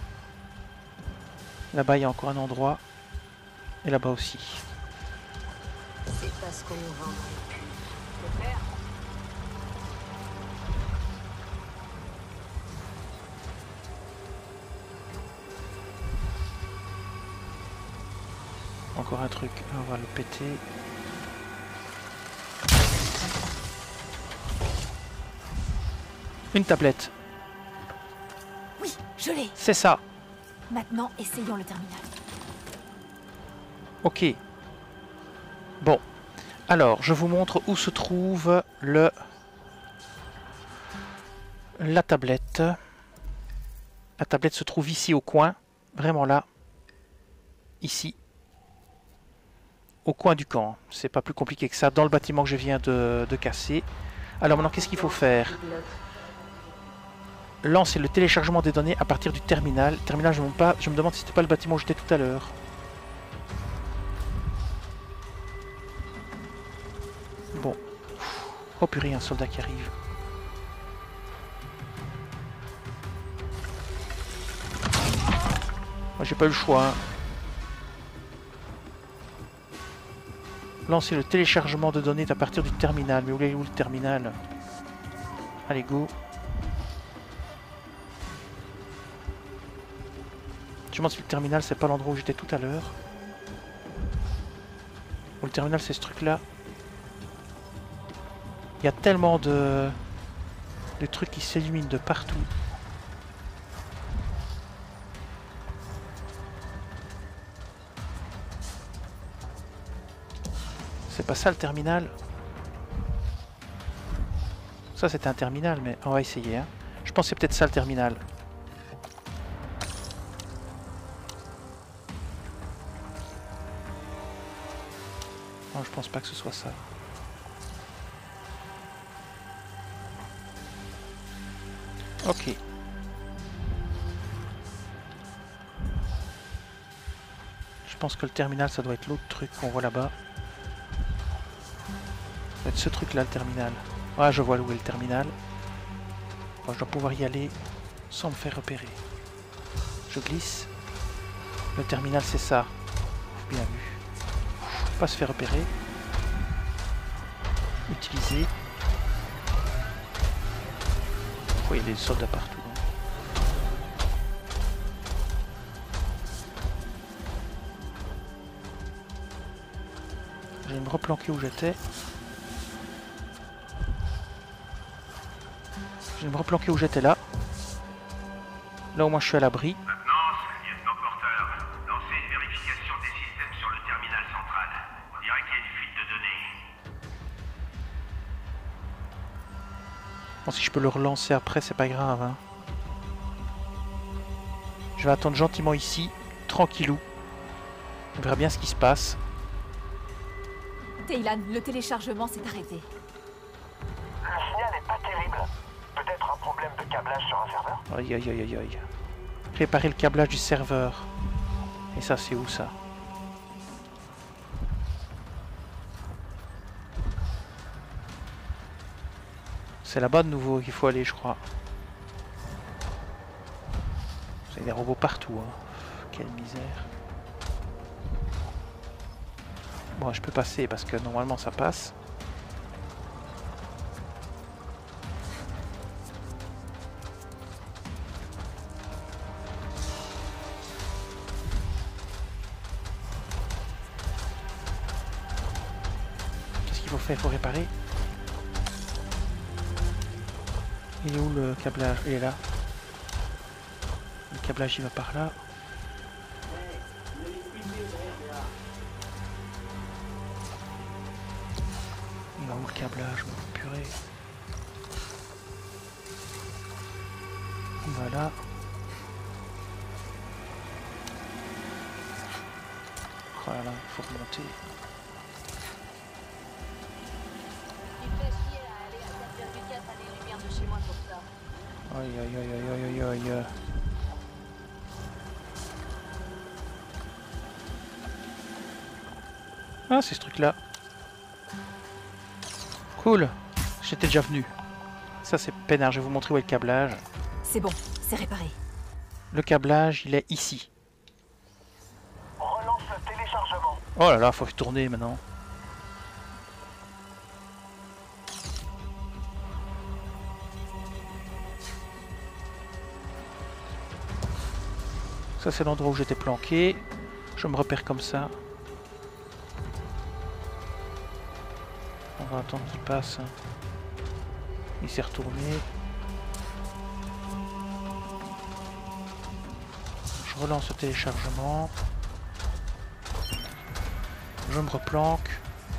Là-bas, il y a encore un endroit. Et là-bas aussi. C'est parce qu'on nous vend c'est clair. Encore un truc, on va le péter. Une tablette. Oui, je l'ai. C'est ça. Maintenant, essayons le terminal. Ok. Bon. Alors, je vous montre où se trouve la tablette. La tablette se trouve ici au coin. Vraiment là. Ici. Au coin du camp. C'est pas plus compliqué que ça. Dans le bâtiment que je viens de casser. Alors maintenant, qu'est-ce qu'il faut faire? Lancer le téléchargement des données à partir du terminal. Terminal, je me demande si c'était pas le bâtiment où j'étais tout à l'heure. Bon. Oh purée, un soldat qui arrive. Moi, j'ai pas eu le choix. Hein. Lancer le téléchargement de données à partir du terminal. Mais où est le terminal? Allez, go. Je me demande si le terminal, c'est pas l'endroit où j'étais tout à l'heure. Ou le terminal, c'est ce truc-là. Il y a tellement de trucs qui s'illuminent de partout. C'est pas ça le terminal? Ça c'était un terminal, mais on va essayer. Hein. Je pense que c'est peut-être ça le terminal. Non, je pense pas que ce soit ça. Ok. Je pense que le terminal, ça doit être l'autre truc qu'on voit là-bas. Ça doit être ce truc-là, le terminal. Ah, je vois où est le terminal. Bon, je dois pouvoir y aller sans me faire repérer. Je glisse. Le terminal, c'est ça. Bien vu. Pas se faire repérer. Utiliser. Oh, il y a des soldats partout. Je vais me replanquer où j'étais. Je vais me replanquer où j'étais là. Là au moins je suis à l'abri. Maintenant, lieutenant Porter, lancez une vérification des systèmes sur le terminal central. On dirait qu'il y a une fuite de données. Bon, si je peux le relancer après, c'est pas grave. Hein. Je vais attendre gentiment ici, tranquillou. On verra bien ce qui se passe. Teylan, le téléchargement s'est arrêté. Le signal n'est pas terrible. Peut-être un problème de câblage sur un serveur? Aïe aïe aïe aïe aïe. Réparer le câblage du serveur. Et ça, c'est où ça? C'est là-bas de nouveau qu'il faut aller, je crois. Il y a des robots partout. Hein. Quelle misère. Bon, je peux passer parce que normalement ça passe. Qu'est-ce qu'il faut faire? Il faut réparer. Il est où le câblage? Il est là. Le câblage il va par là. Il va où le câblage? Purée. Voilà. Oh là là, il faut remonter. Aïe aïe aïe aïe aïe aïe aïe. Ah, c'est ce truc là. Cool. J'étais déjà venu. Ça c'est peinard, je vais vous montrer où est le câblage. C'est bon, c'est réparé. Le câblage, il est ici. Relance le téléchargement. Oh là là, faut retourner maintenant. Ça c'est l'endroit où j'étais planqué. Je me repère comme ça. On va attendre qu'il passe. Il s'est retourné. Je relance le téléchargement. Je me replanque.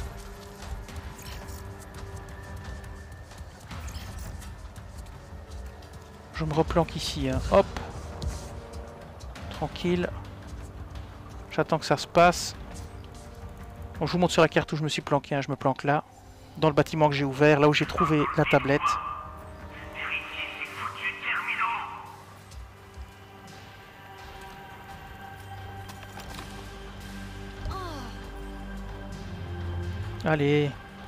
Je me replanque ici. Hein. Hop. Tranquille. J'attends que ça se passe. Bon, je vous montre sur la carte où je me suis planqué. Hein. Je me planque là. Dans le bâtiment que j'ai ouvert. Là où j'ai trouvé la tablette. Allez.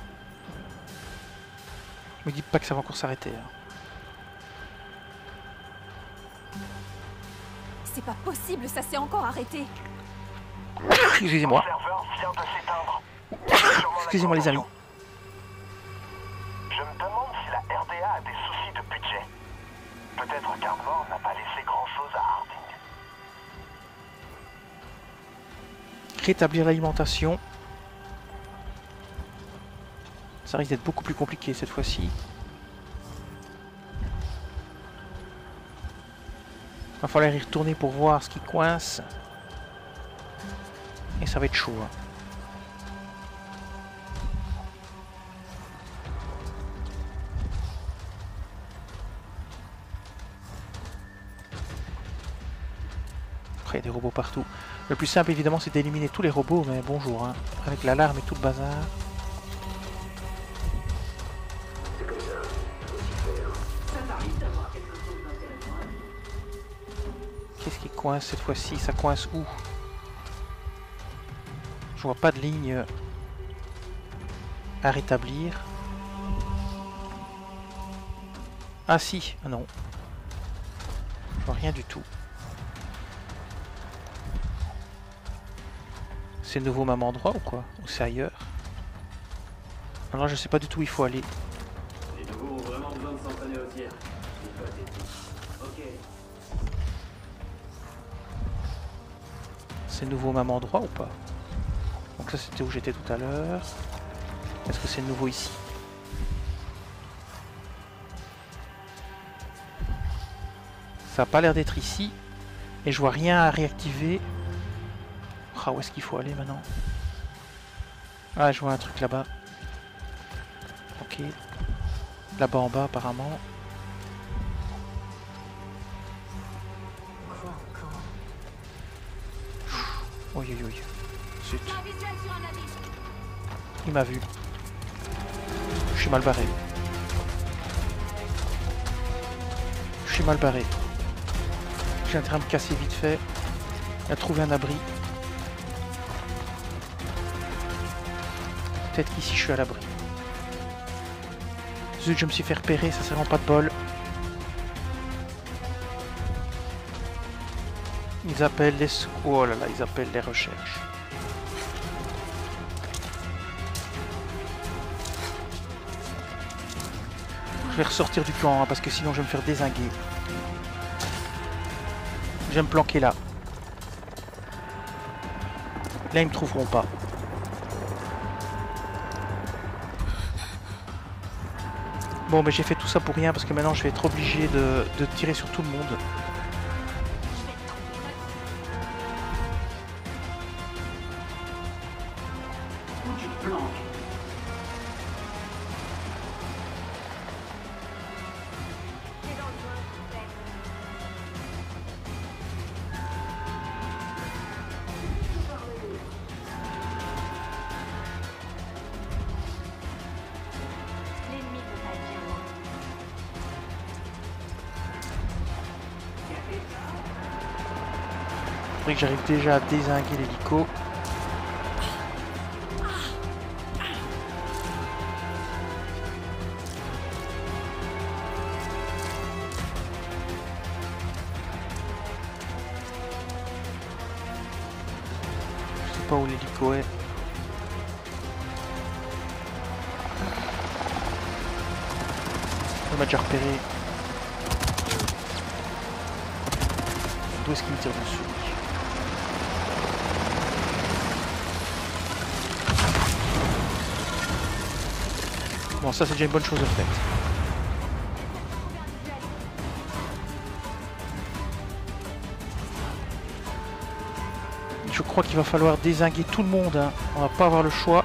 Me dites pas que ça va encore s'arrêter. Hein. C'est pas possible, ça s'est encore arrêté. Excusez-moi. Excusez-moi les amis. Je me demande si la RDA a des soucis de budget. Peut-être qu'Ardmore n'a pas laissé grand-chose à Harding. Rétablir l'alimentation. Ça risque d'être beaucoup plus compliqué cette fois-ci. Va falloir y retourner pour voir ce qui coince. Et ça va être chaud. Hein. Après, il y a des robots partout. Le plus simple, évidemment, c'est d'éliminer tous les robots, mais bonjour. Hein. Avec l'alarme et tout le bazar. Qu'est-ce qui coince cette fois-ci? Ça coince où? Je vois pas de ligne à rétablir. Ah si, ah non. Je vois rien du tout. C'est nouveau au même endroit ou quoi? Ou c'est ailleurs? Alors je sais pas du tout où il faut aller. Les nouveaux ont vraiment besoin de s'entraîner au tir. C'est pathétique. Ok. C'est nouveau au même endroit ou pas? Donc ça c'était où j'étais tout à l'heure. Est-ce que c'est nouveau ici? Ça a pas l'air d'être ici. Et je vois rien à réactiver. Ah, où est-ce qu'il faut aller maintenant? Ah, je vois un truc là-bas. Ok. Là-bas en bas apparemment. Oui, oui, oui. Zut. Il m'a vu. Je suis mal barré. Je suis mal barré. J'ai intérêt à me casser vite fait. À trouver un abri. Peut-être qu'ici je suis à l'abri. Zut, je me suis fait repérer, ça c'est vraiment pas de bol. Ils appellent les... Oh là là, ils appellent les recherches. Je vais ressortir du camp hein, parce que sinon je vais me faire dézinguer. Je vais me planquer là. Là ils me trouveront pas. Bon mais j'ai fait tout ça pour rien parce que maintenant je vais être obligé de tirer sur tout le monde. Que j'arrive déjà à dézinguer l'hélico. Je sais pas où l'hélico est. On m'a déjà repéré. D'où est-ce qu'il me tire dessus? Bon, ça c'est déjà une bonne chose de faite. Je crois qu'il va falloir dézinguer tout le monde. Hein. On va pas avoir le choix.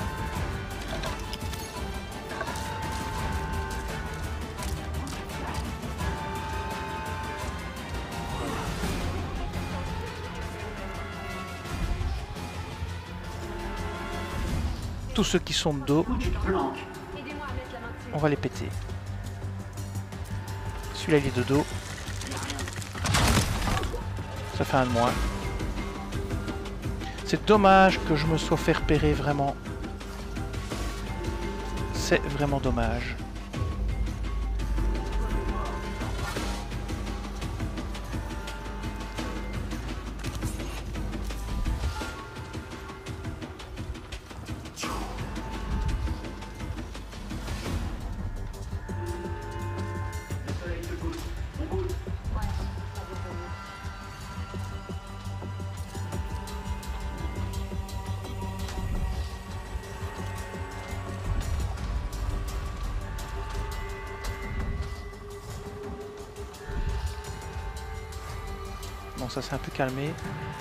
Tous ceux qui sont de dos. On va les péter. Celui-là il est de dos. Ça fait un de moins. C'est dommage que je me sois fait repérer vraiment. C'est vraiment dommage. Bon, ça s'est un peu calmé.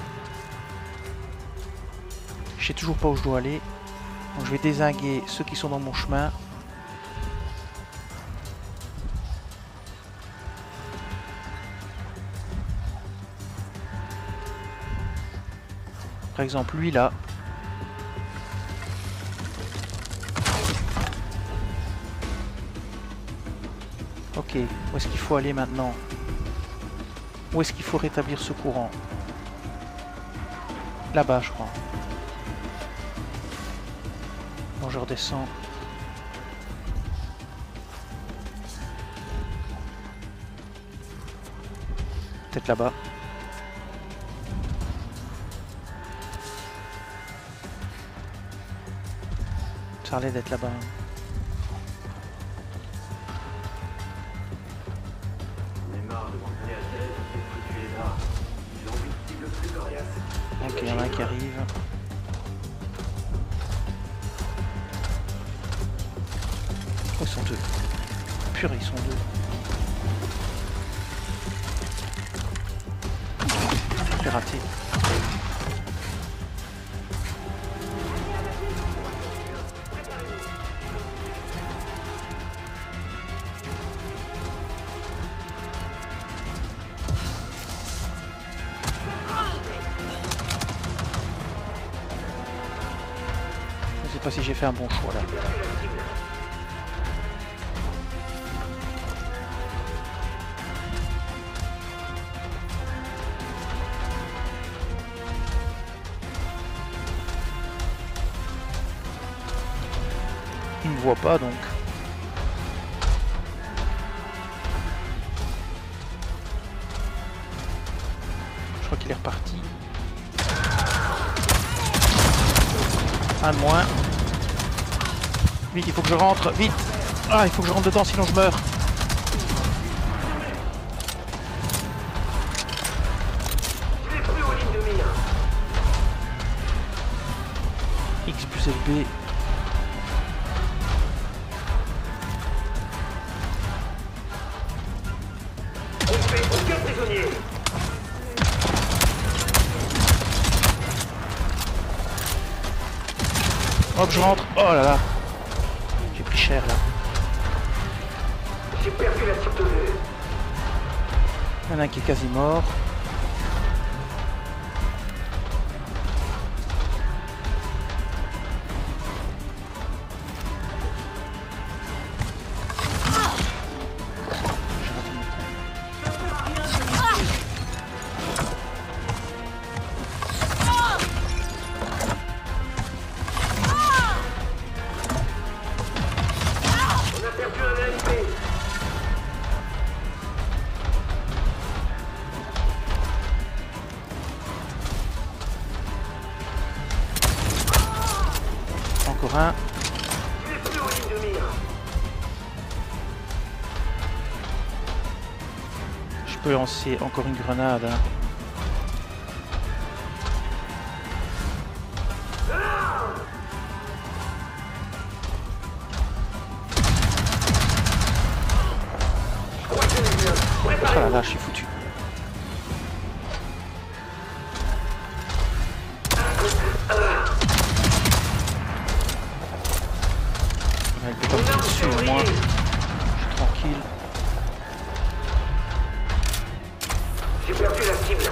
Je sais toujours pas où je dois aller. Donc je vais dézinguer ceux qui sont dans mon chemin. Par exemple, lui là. Ok, où est-ce qu'il faut aller maintenant ? Où est-ce qu'il faut rétablir ce courant? Là-bas, je crois. Bon, je redescends. Peut-être là-bas. Ça a l'air d'être là-bas. Ok, il y en a un qui arrive. Oh, ils sont deux. Purée, ils sont deux. J'ai raté. Je sais pas si j'ai fait un bon choix là. Il ne me voit pas donc. Je crois qu'il est reparti. Un de moins. Vite, il faut que je rentre, vite. Ah, il faut que je rentre dedans, sinon je meurs. plus élevé. Aucun prisonnier. Hop, je rentre. Oh là là. J'ai pris cher là. J'ai perdu la cible de vue. Il y en a un qui est quasi mort. Encore un. Je peux lancer encore une grenade. Hein. Oh là là, je suis foutu. Elle peut pas me tirer dessus, au moins. Je suis tranquille. J'ai perdu la cible.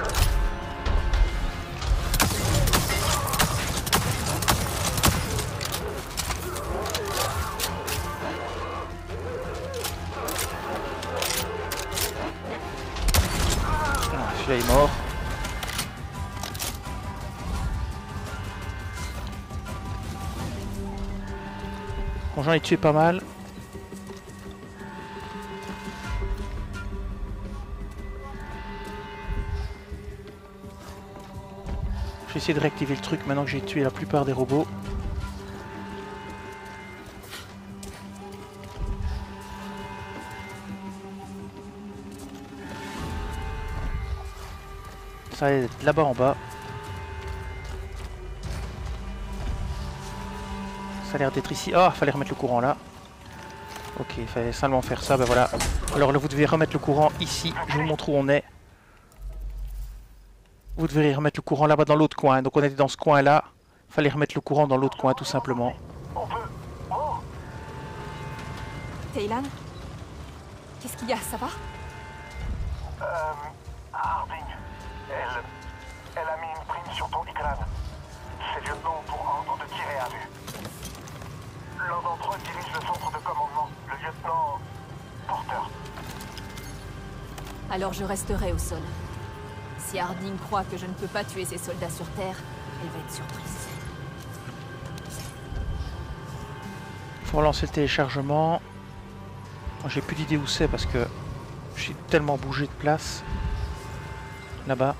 Ah, celui-là est mort. Bon, j'en ai tué pas mal. Je vais essayer de réactiver le truc maintenant que j'ai tué la plupart des robots. Ça va être là-bas en bas. Ça a l'air d'être ici. Ah, fallait remettre le courant là. Ok, il fallait seulement faire ça. Ben voilà. Alors là, vous devez remettre le courant ici. Je vous montre où on est. Vous devez remettre le courant là-bas dans l'autre coin. Donc on était dans ce coin-là. Il fallait remettre le courant dans l'autre coin, tout simplement. Taylan? Qu'est-ce qu'il y a? Ça va? Harding. Elle a mis une prime sur ton écran. Ses lieutenants pour ordre de tirer à vue. L'un d'entre eux dirige le centre de commandement, le lieutenant Porter. Alors je resterai au sol. Si Harding croit que je ne peux pas tuer ses soldats sur Terre, elle va être surprise. Faut relancer le téléchargement. J'ai plus d'idée où c'est parce que j'ai tellement bougé de place. Là-bas.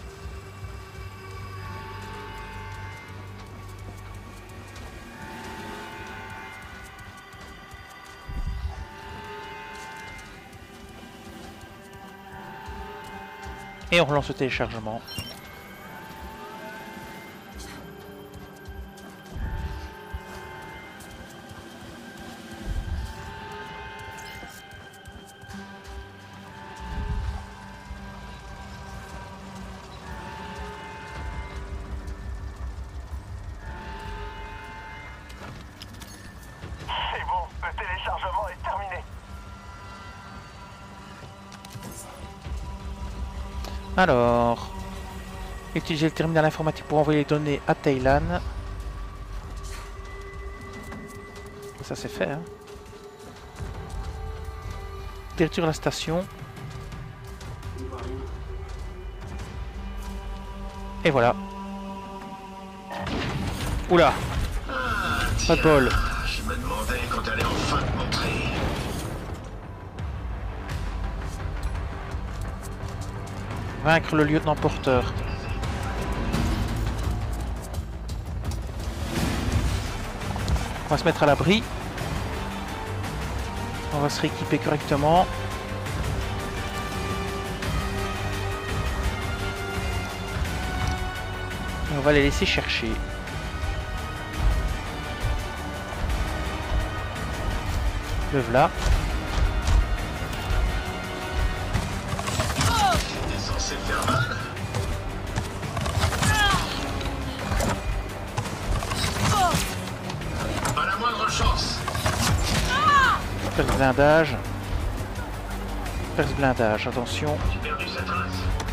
Et on relance le téléchargement. C'est bon, le téléchargement est terminé. Alors, utiliser le terminal informatique pour envoyer les données à Taylan. Ça c'est fait, hein. Détruire la station. Et voilà. Oula. Pas de bol. Je me demandais quand elle allait enfin te montrer. Vaincre le lieutenant Porter. On va se mettre à l'abri. On va se rééquiper correctement. Et on va les laisser chercher. Le v'là. T'es censé faire mal. Pas la moindre chance. Perce blindage. Perce blindage, attention. J'ai perdu sa trace.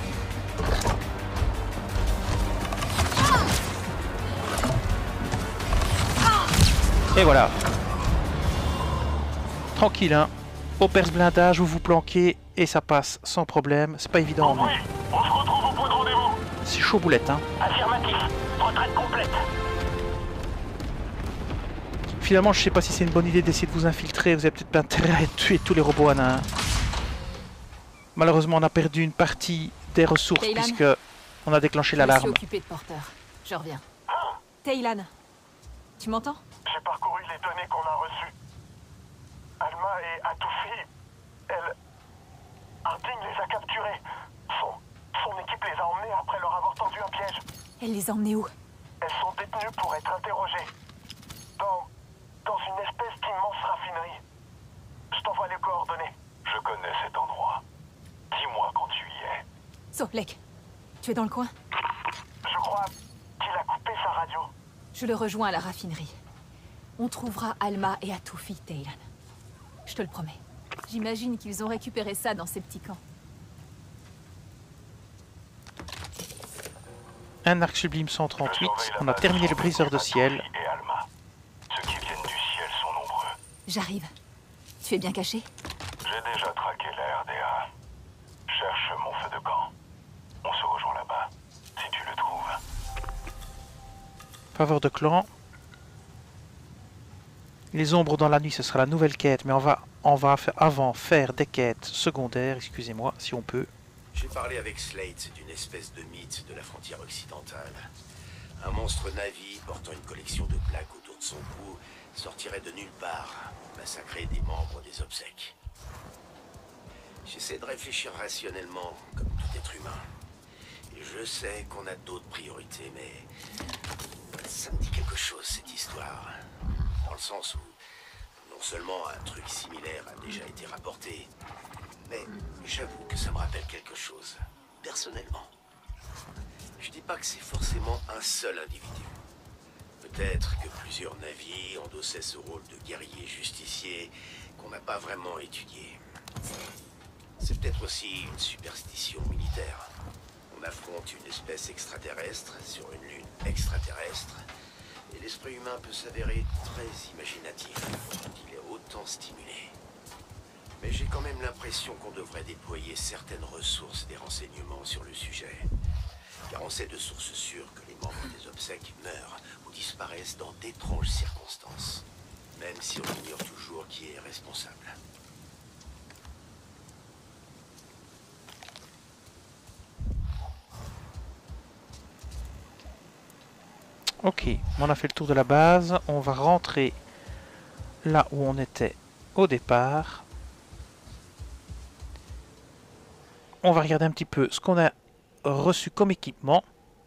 Et voilà. Tranquille, hein. Au perce blindage, vous vous planquez et ça passe sans problème. C'est pas évident, mais... On se retrouve au point de rendez-vous. C'est chaud boulette, hein. Affirmatif. Retraite complète. Finalement, je sais pas si c'est une bonne idée d'essayer de vous infiltrer. Vous avez peut-être pas intérêt à tuer tous les robots à nains. Malheureusement, on a perdu une partie des ressources Taylan, puisque on a déclenché Je me suis l'alarme. occupé de Porter. Je reviens. Taylan, tu m'entends? J'ai parcouru les données qu'on a reçues. Alma et Atufi, Harding les a capturés. Son équipe les a emmenés après leur avoir tendu un piège. Elle les a emmenés où? Elles sont détenues pour être interrogées. Dans une espèce d'immense raffinerie. Je t'envoie les coordonnées. Je connais cet endroit. Dis-moi quand tu y es. Solek, tu es dans le coin? Je crois qu'il a coupé sa radio. Je le rejoins à la raffinerie. On trouvera Alma et Atufi, Taylan. Je te le promets. J'imagine qu'ils ont récupéré ça dans ces petits camps. Un arc sublime 138. On a terminé le briseur de ciel. Et Alma. Ceux qui viennent du ciel sont nombreux. J'arrive. Tu es bien caché? J'ai déjà traqué la RDA. Cherche mon feu de camp. On se rejoint là-bas, si tu le trouves. Faveur de clan. Les ombres dans la nuit, ce sera la nouvelle quête, mais on va avant faire des quêtes secondaires, excusez-moi, si on peut. J'ai parlé avec Slate d'une espèce de mythe de la frontière occidentale. Un monstre navi portant une collection de plaques autour de son cou sortirait de nulle part, massacrer des membres des obsèques. J'essaie de réfléchir rationnellement, comme tout être humain. Et je sais qu'on a d'autres priorités, mais ça me dit quelque chose, cette histoire. Dans le sens où, non seulement un truc similaire a déjà été rapporté, mais j'avoue que ça me rappelle quelque chose, personnellement. Je dis pas que c'est forcément un seul individu. Peut-être que plusieurs navires endossaient ce rôle de guerrier justicier qu'on n'a pas vraiment étudié. C'est peut-être aussi une superstition militaire. On affronte une espèce extraterrestre sur une lune extraterrestre, et l'esprit humain peut s'avérer très imaginatif quand il est autant stimulé. Mais j'ai quand même l'impression qu'on devrait déployer certaines ressources des renseignements sur le sujet. Car on sait de sources sûres que les membres des obsèques meurent ou disparaissent dans d'étranges circonstances. Même si on ignore toujours qui est responsable. Ok, on a fait le tour de la base. On va rentrer là où on était au départ. On va regarder un petit peu ce qu'on a reçu comme équipement.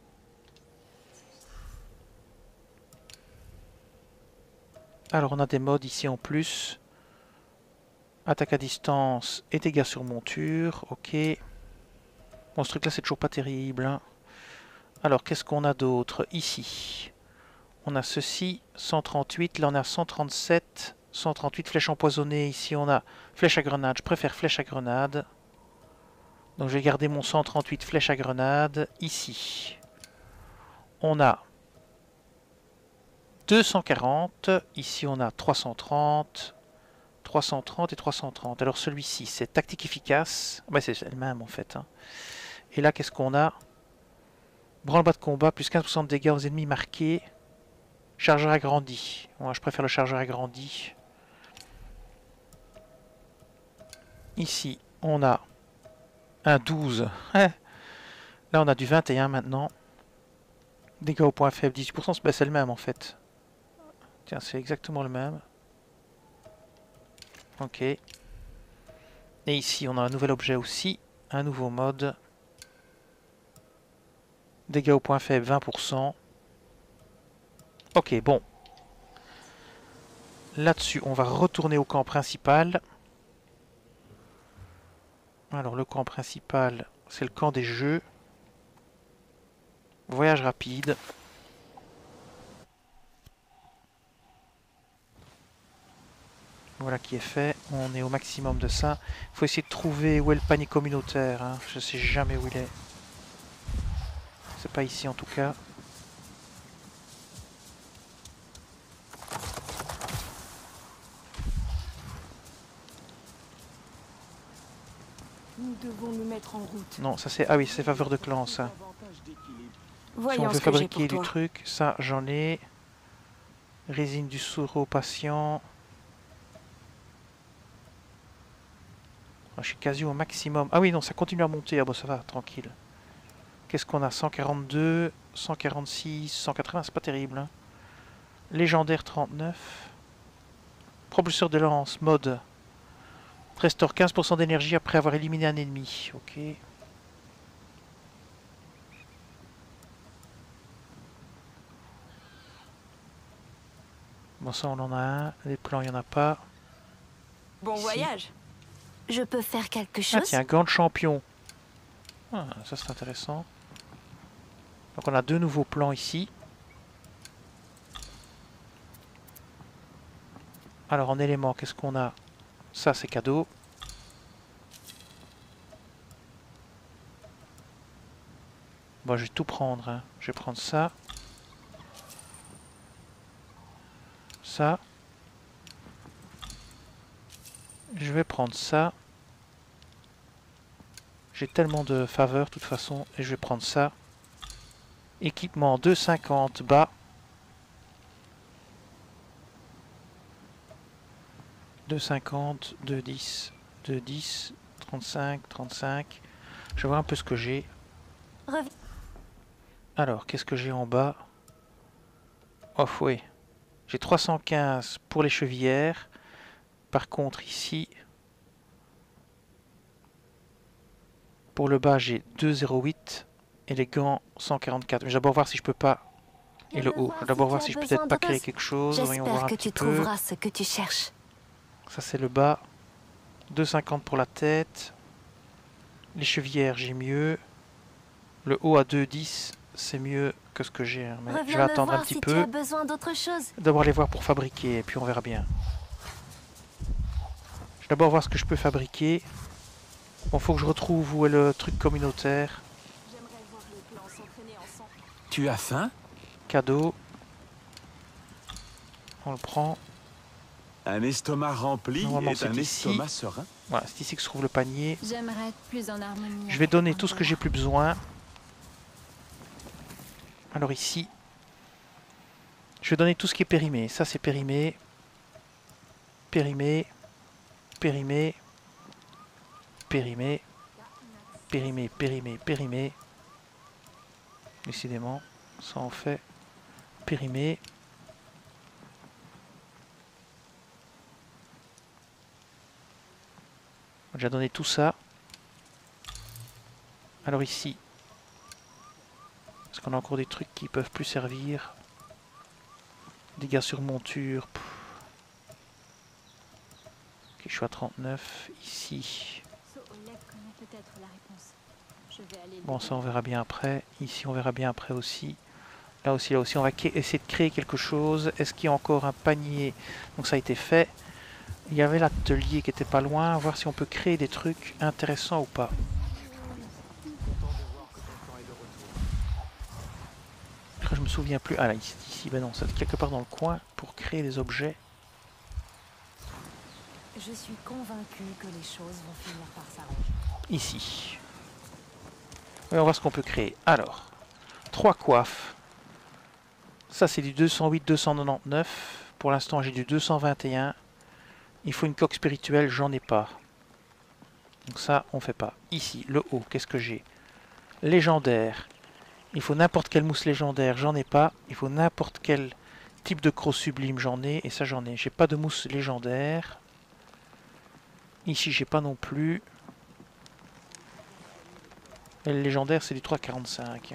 Alors on a des modes ici en plus. Attaque à distance et dégâts sur monture. Ok. Bon, ce truc là c'est toujours pas terrible, hein. Alors, qu'est-ce qu'on a d'autre ici? On a ceci, 138, là on a 137, 138 flèches empoisonnées, ici on a flèche à grenade, je préfère flèche à grenade. Donc je vais garder mon 138 flèches à grenade, ici. On a 240, ici on a 330, 330 et 330. Alors celui-ci, c'est tactique efficace, bah, c'est le même en fait, hein. Et là, qu'est-ce qu'on a? Branle-bas de combat, plus 15% de dégâts aux ennemis marqués. Chargeur agrandi. Moi, je préfère le chargeur agrandi. Ici, on a un 12. Là, on a du 21 maintenant. Dégâts au point faible, 18%. Ben, c'est le même, en fait. Tiens, c'est exactement le même. Ok. Et ici, on a un nouvel objet aussi. Un nouveau mode. Dégâts au point faible, 20%. Ok, bon. Là-dessus, on va retourner au camp principal. Alors, le camp principal, c'est le camp des jeux. Voyage rapide. Voilà qui est fait. On est au maximum de ça. Il faut essayer de trouver où est le panier communautaire. Hein. Je sais jamais où il est. C'est pas ici en tout cas. Nous devons nous mettre en route. Non, ça c'est... Ah oui, c'est faveur de clan ça. Si on veut fabriquer du truc, ça j'en ai. Résine du sureau patient. Je suis quasi au maximum. Ah oui, non, ça continue à monter. Ah bon, ça va, tranquille. Qu'est-ce qu'on a? 142, 146, 180, c'est pas terrible. Hein. Légendaire 39. Propulseur de lance, mode. Restaure 15% d'énergie après avoir éliminé un ennemi. Ok. Bon, ça on en a un. Les plans, il n'y en a pas. Bon Ici. voyage. Je peux faire quelque Ah chose? tiens, gant de champion. Ah, ça c'est intéressant. Donc on a deux nouveaux plans ici. Alors en éléments, qu'est-ce qu'on a? Ça c'est cadeau. Bon, je vais tout prendre. Hein. Je vais prendre ça. Ça. Je vais prendre ça. J'ai tellement de faveurs de toute façon. Et je vais prendre ça. Équipement 2,50 bas. 2,50, 2,10, 2,10, 35, 35. Je vais voir un peu ce que j'ai. Alors, qu'est-ce que j'ai en bas? Oh, oui. J'ai 315 pour les chevillères. Par contre, ici, pour le bas, j'ai 2,08 et les gants 144. Mais je vais d'abord voir si je peux pas. Et le haut. Je vais d'abord voir si je peux peut-être pas créer quelque chose. Voyons voir un petit peu. J'espère que tu trouveras ce que tu cherches. Ça, c'est le bas. 2,50 pour la tête. Les chevillères, j'ai mieux. Le haut à 2,10, c'est mieux que ce que j'ai. Hein. Mais je vais attendre un petit peu. Tu as besoin d'autre chose. D'abord les voir pour fabriquer et puis on verra bien. Je vais d'abord voir ce que je peux fabriquer. Bon, faut que je retrouve où est le truc communautaire. Tu as faim? Cadeau. On le prend. Un estomac rempli est un estomac serein. Voilà, c'est ici que se trouve le panier. J'aimerais être plus en harmonie. Je vais donner tout ce que j'ai plus besoin. Alors ici, je vais donner tout ce qui est périmé. Ça c'est périmé. Périmé. Périmé. Périmé. Périmé, périmé, périmé. Décidément, ça en fait périmé. J'ai déjà donné tout ça. Alors ici, est-ce qu'on a encore des trucs qui peuvent plus servir? Dégâts sur monture. Ok, je suis à 39. Ici. Bon, ça on verra bien après. Ici on verra bien après aussi. Là aussi, là aussi. On va essayer de créer quelque chose. Est-ce qu'il y a encore un panier? Donc ça a été fait. Il y avait l'atelier qui était pas loin. Voir si on peut créer des trucs intéressants ou pas. Je me souviens plus. Ah là, ici, ben non, c'est quelque part dans le coin pour créer des objets. Je suis convaincu que les choses vont finir par s'arranger. Ici. Oui, on va voir ce qu'on peut créer. Alors, 3 coiffes. Ça, c'est du 208, 299. Pour l'instant, j'ai du 221. Il faut une coque spirituelle, j'en ai pas. Donc ça, on fait pas. Ici, le haut, qu'est-ce que j'ai? Légendaire. Il faut n'importe quelle mousse légendaire, j'en ai pas. Il faut n'importe quel type de croc sublime, j'en ai. Et ça, j'en ai. J'ai pas de mousse légendaire. Ici, j'ai pas non plus. Et le légendaire, c'est du 3,45.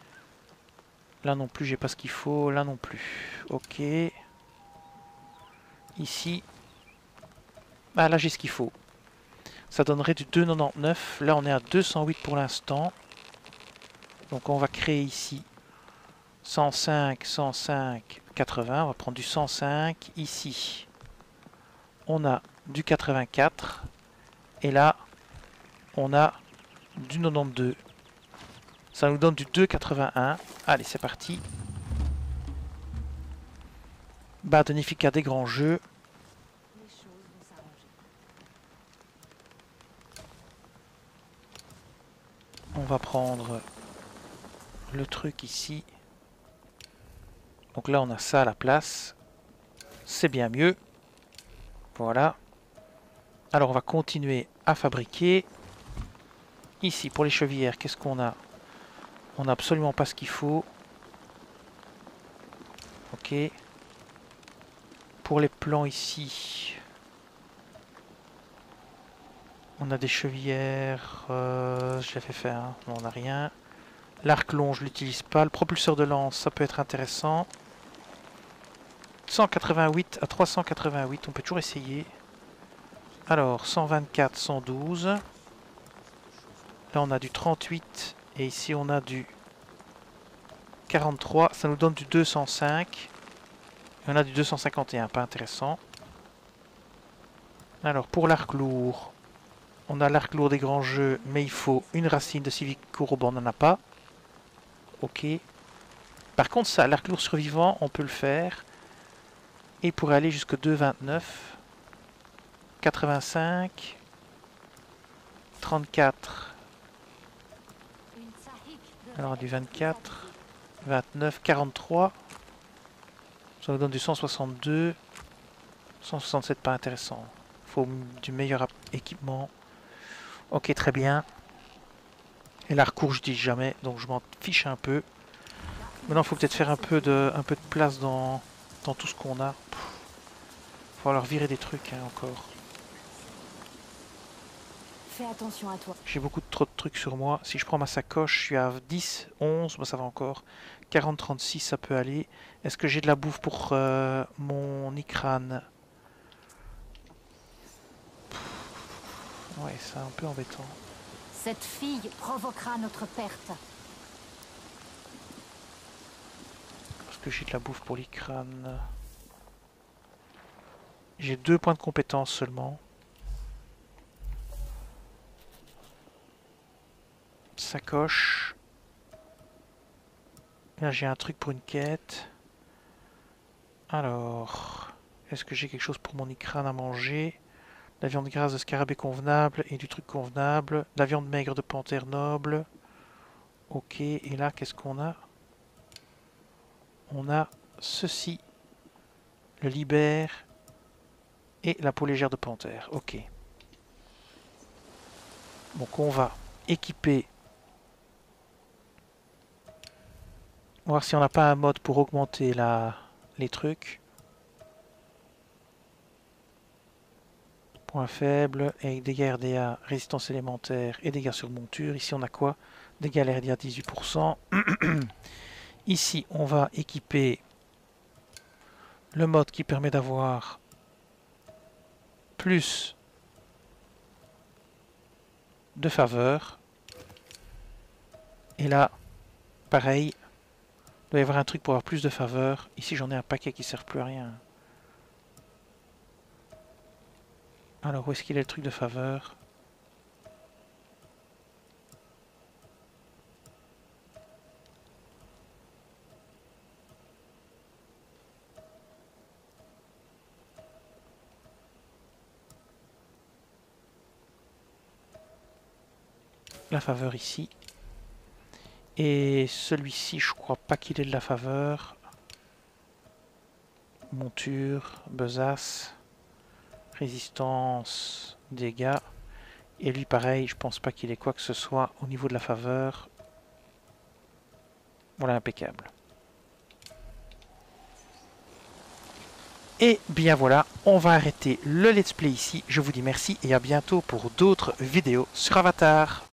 Là non plus, j'ai pas ce qu'il faut. Là non plus. Ok. Ici. Ah, là j'ai ce qu'il faut. Ça donnerait du 2,99. Là on est à 208 pour l'instant. Donc on va créer ici 105, 105, 80. On va prendre du 105. Ici on a du 84. Et là on a du 92. Ça nous donne du 2,81. Allez, c'est parti. Bah, de Nefika des grands jeux. On va prendre le truc ici. Donc là, on a ça à la place. C'est bien mieux. Voilà. Alors, on va continuer à fabriquer. Ici, pour les chevillères, qu'est-ce qu'on a? On n'a absolument pas ce qu'il faut. Ok. Pour les plans ici, on a des chevillères. Je l'ai fait faire. Hein. Non, on n'a rien. L'arc long, je l'utilise pas. Le propulseur de lance, ça peut être intéressant. 188 à 388, on peut toujours essayer. Alors, 124, 112. Là, on a du 38. Et ici, on a du 43. Ça nous donne du 205. Et on a du 251. Pas intéressant. Alors, pour l'arc lourd, on a l'arc lourd des grands jeux. Mais il faut une racine de Civic Kurobo. On n'en a pas. Ok. Par contre, ça, l'arc lourd survivant, on peut le faire. Et pour aller jusqu'au 2,29. 85. 34. Alors du 24, 29, 43, ça nous donne du 162, 167 pas intéressant, il faut du meilleur équipement. Ok, très bien. Et l'arc court je dis jamais, donc je m'en fiche un peu. Maintenant il faut peut-être faire un peu de place dans tout ce qu'on a. Il va falloir virer des trucs hein, encore. Fais attention à toi. J'ai beaucoup trop de trucs sur moi. Si je prends ma sacoche, je suis à 10, 11, bah ça va encore. 40, 36, ça peut aller. Est-ce que j'ai de la bouffe pour mon Ikran? Ouais, c'est un peu embêtant. Cette fille provoquera notre perte. Est-ce que j'ai de la bouffe pour l'Ikran? J'ai 2 points de compétence seulement. Sacoche. Là j'ai un truc pour une quête. Alors, est-ce que j'ai quelque chose pour mon Ikran à manger? La viande grasse de scarabée convenable et du truc convenable. La viande maigre de panthère noble. Ok, et là qu'est-ce qu'on a? On a ceci. Le libère et la peau légère de panthère. Ok. Donc on va équiper. On va voir si on n'a pas un mode pour augmenter les trucs. Point faible, avec dégâts RDA, résistance élémentaire et dégâts sur monture. Ici on a quoi? Dégâts RDA 18%. Ici on va équiper le mode qui permet d'avoir plus de faveur. Et là, pareil. Il doit y avoir un truc pour avoir plus de faveur. Ici, j'en ai un paquet qui ne sert plus à rien. Alors, où est-ce qu'il est le truc de faveur? La faveur ici. Et celui-ci, je crois pas qu'il ait de la faveur. Monture, besace, résistance, dégâts. Et lui, pareil, je pense pas qu'il ait quoi que ce soit au niveau de la faveur. Voilà, impeccable. Et bien voilà, on va arrêter le let's play ici. Je vous dis merci et à bientôt pour d'autres vidéos sur Avatar.